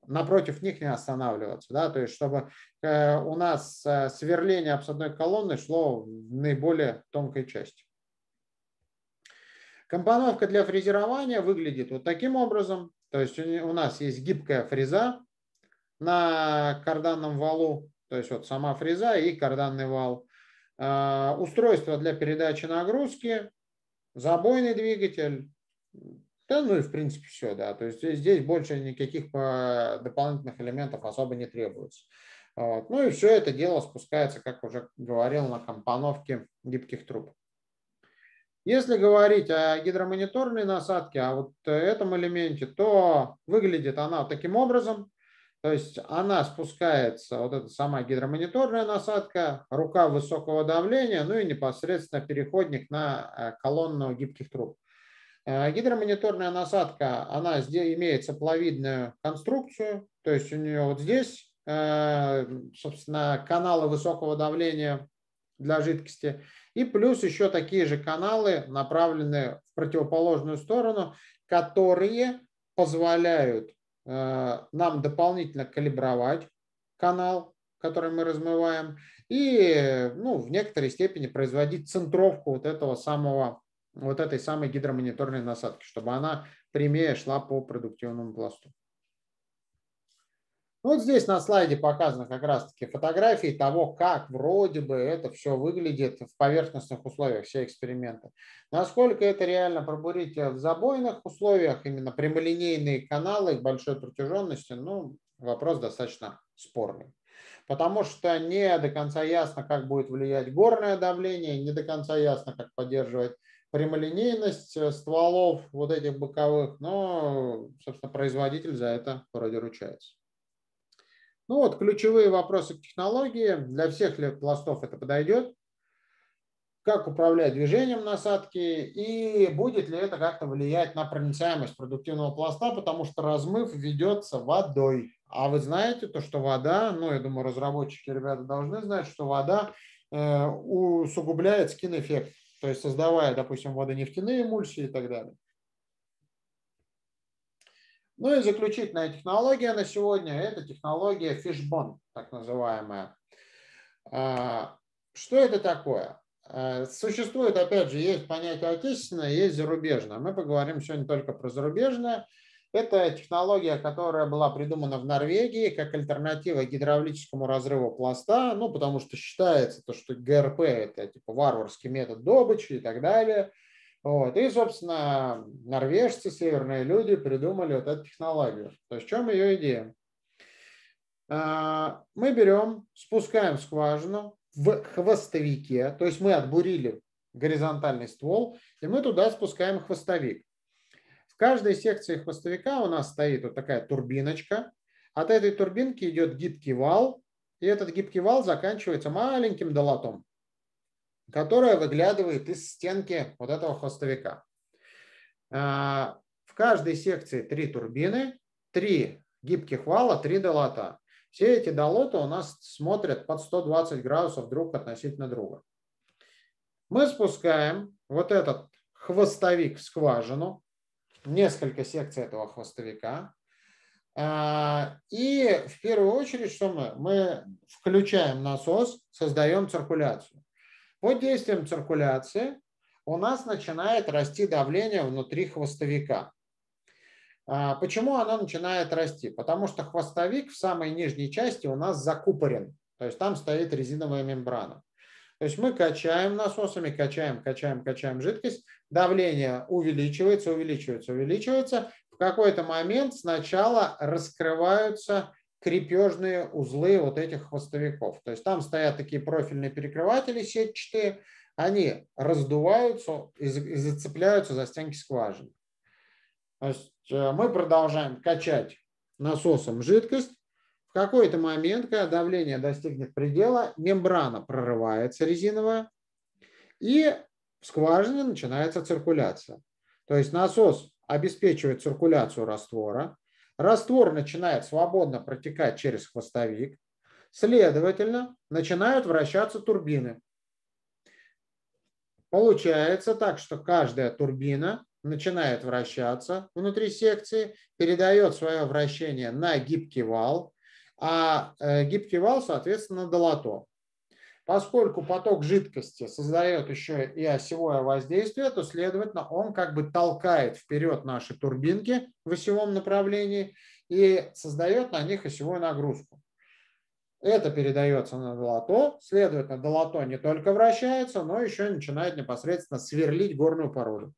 напротив них не останавливаться, да, то есть чтобы у нас сверление обсадной колонны шло в наиболее тонкой части. Компоновка для фрезерования выглядит вот таким образом. То есть у нас есть гибкая фреза на карданном валу, то есть вот сама фреза и карданный вал. Устройство для передачи нагрузки, забойный двигатель, да, ну и в принципе все, да. То есть здесь больше никаких дополнительных элементов особо не требуется. Вот. Ну и все это дело спускается, как уже говорил, на компоновке гибких труб. Если говорить о гидромониторной насадке, о вот этом элементе, то выглядит она таким образом. То есть она спускается, вот эта самая гидромониторная насадка, рука высокого давления, ну и непосредственно переходник на колонну гибких труб. Гидромониторная насадка, она здесь имеет цепловидную конструкцию, то есть у нее вот здесь, собственно, каналы высокого давления для жидкости, и плюс еще такие же каналы, направленные в противоположную сторону, которые позволяют нам дополнительно калибровать канал, который мы размываем, и ну, в некоторой степени производить центровку вот этой самой гидромониторной насадки, чтобы она прямее шла по продуктивному пласту. Вот здесь на слайде показаны как раз-таки фотографии того, как вроде бы это все выглядит в поверхностных условиях, все эксперименты. Насколько это реально пробурить в забойных условиях, именно прямолинейные каналы с большой протяженностью, ну, вопрос достаточно спорный. Потому что не до конца ясно, как будет влиять горное давление, не до конца ясно, как поддерживать прямолинейность стволов вот этих боковых, но, собственно, производитель за это вроде ручается. Ну вот, ключевые вопросы к технологии. Для всех пластов это подойдет. Как управлять движением насадки и будет ли это как-то влиять на проницаемость продуктивного пласта, потому что размыв ведется водой. А вы знаете то, что вода, ну я думаю, разработчики, ребята, должны знать, что вода усугубляет скин-эффект, то есть создавая, допустим, водонефтяные эмульсии и так далее. Ну и заключительная технология на сегодня – это технология Fishbone, так называемая. Что это такое? Существует, опять же, есть понятие отечественное, есть зарубежное. Мы поговорим сегодня только про зарубежное. Это технология, которая была придумана в Норвегии как альтернатива гидравлическому разрыву пласта, ну, потому что считается, что ГРП – это типа варварский метод добычи и так далее. Вот. И, собственно, норвежцы, северные люди придумали вот эту технологию. То есть в чем ее идея? Мы берем, спускаем скважину в хвостовике, то есть мы отбурили горизонтальный ствол, и мы туда спускаем хвостовик. В каждой секции хвостовика у нас стоит вот такая турбиночка. От этой турбинки идет гибкий вал, и этот гибкий вал заканчивается маленьким долотом, которая выглядывает из стенки вот этого хвостовика. В каждой секции 3 турбины, 3 гибких вала, 3 долота. Все эти долоты у нас смотрят под 120 градусов друг относительно друга. Мы спускаем вот этот хвостовик в скважину, несколько секций этого хвостовика. И в первую очередь, что мы включаем насос, создаем циркуляцию. Под действием циркуляции у нас начинает расти давление внутри хвостовика. Почему оно начинает расти? Потому что хвостовик в самой нижней части у нас закупорен, то есть там стоит резиновая мембрана. То есть мы качаем насосами, качаем жидкость, давление увеличивается. В какой-то момент сначала раскрываются крепежные узлы вот этих хвостовиков. То есть там стоят такие профильные перекрыватели сетчатые, они раздуваются и зацепляются за стенки скважины. То есть мы продолжаем качать насосом жидкость. В какой-то момент, когда давление достигнет предела, мембрана прорывается резиновая, и в скважине начинается циркуляция. То есть насос обеспечивает циркуляцию раствора, раствор начинает свободно протекать через хвостовик, следовательно, начинают вращаться турбины. Получается так, что каждая турбина начинает вращаться внутри секции, передает свое вращение на гибкий вал, а гибкий вал, соответственно, на долото. Поскольку поток жидкости создает еще и осевое воздействие, то, следовательно, он как бы толкает вперед наши турбинки в осевом направлении и создает на них осевую нагрузку. Это передается на долото, следовательно, долото не только вращается, но еще начинает непосредственно сверлить горную породу.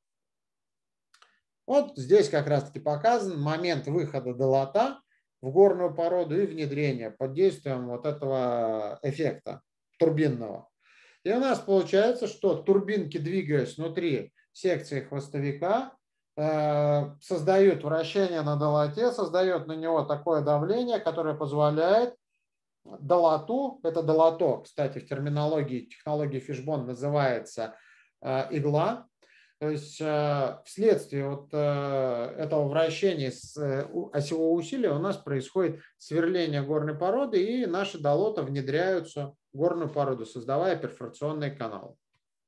Вот здесь как раз-таки показан момент выхода долота в горную породу и внедрения под действием вот этого эффекта турбинного. И у нас получается, что турбинки, двигаясь внутри секции хвостовика, создают вращение на долоте, создает на него такое давление, которое позволяет долоту, это долото, кстати, в терминологии, технологии Фишбон называется игла, то есть вследствие вот этого вращения осевого усилия у нас происходит сверление горной породы, и наши долота внедряются в горную породу, создавая перфорационные каналы.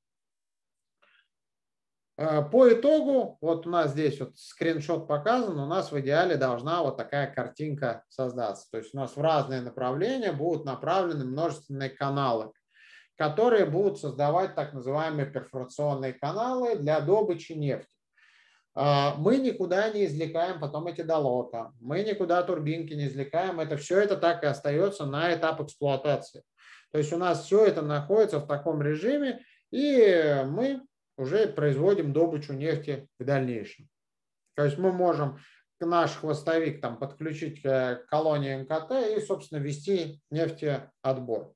По итогу, вот у нас здесь вот скриншот показан, у нас в идеале должна вот такая картинка создаться. То есть у нас в разные направления будут направлены множественные каналы, которые будут создавать так называемые перфорационные каналы для добычи нефти. Мы никуда не извлекаем потом эти долота, мы никуда турбинки не извлекаем, это все это так и остается на этап эксплуатации. То есть у нас все это находится в таком режиме, и мы уже производим добычу нефти в дальнейшем. То есть мы можем наш хвостовик там подключить к колонии МКТ и, собственно, вести нефтеотбор.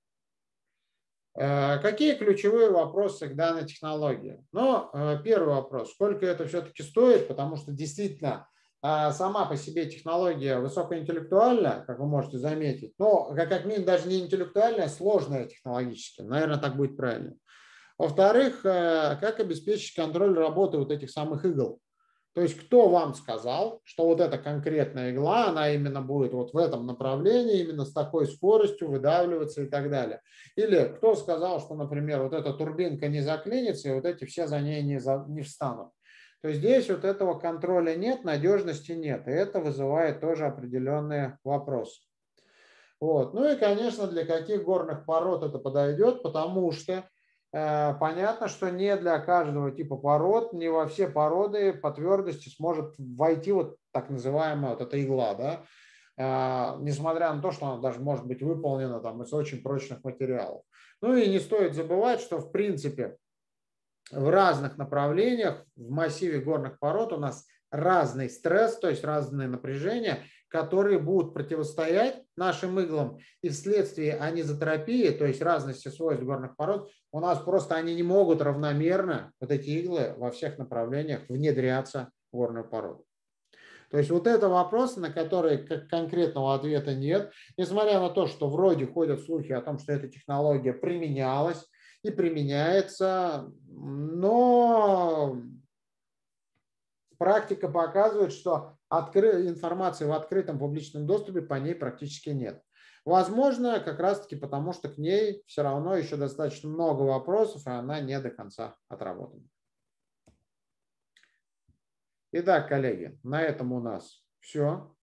Какие ключевые вопросы к данной технологии? Ну, первый вопрос, сколько это все-таки стоит, потому что действительно сама по себе технология высокоинтеллектуальная, как вы можете заметить, но как минимум даже не интеллектуальная, а сложная технологически, наверное, так будет правильно. Во-вторых, как обеспечить контроль работы вот этих самых игл? То есть кто вам сказал, что вот эта конкретная игла, она именно будет вот в этом направлении, именно с такой скоростью выдавливаться и так далее. Или кто сказал, что, например, вот эта турбинка не заклинится, и вот эти все за ней не встанут. То есть здесь вот этого контроля нет, надежности нет, и это вызывает тоже определенные вопросы. Вот. Ну и, конечно, для каких горных пород это подойдет, потому что понятно, что не для каждого типа пород, не во все породы по твердости сможет войти вот так называемая вот эта игла, да, несмотря на то, что она даже может быть выполнена там из очень прочных материалов. Ну и не стоит забывать, что в принципе в разных направлениях в массиве горных пород у нас разный стресс, то есть разные напряжения, которые будут противостоять нашим иглам, и вследствие анизотропии, то есть разности свойств горных пород, у нас просто они не могут равномерно, вот эти иглы, во всех направлениях внедряться в горную породу. То есть вот это вопрос, на который конкретного ответа нет, несмотря на то, что вроде ходят слухи о том, что эта технология применялась и применяется, но практика показывает, что информации в открытом публичном доступе по ней практически нет. Возможно, как раз-таки потому, что к ней все равно еще достаточно много вопросов, и она не до конца отработана. Итак, коллеги, на этом у нас все.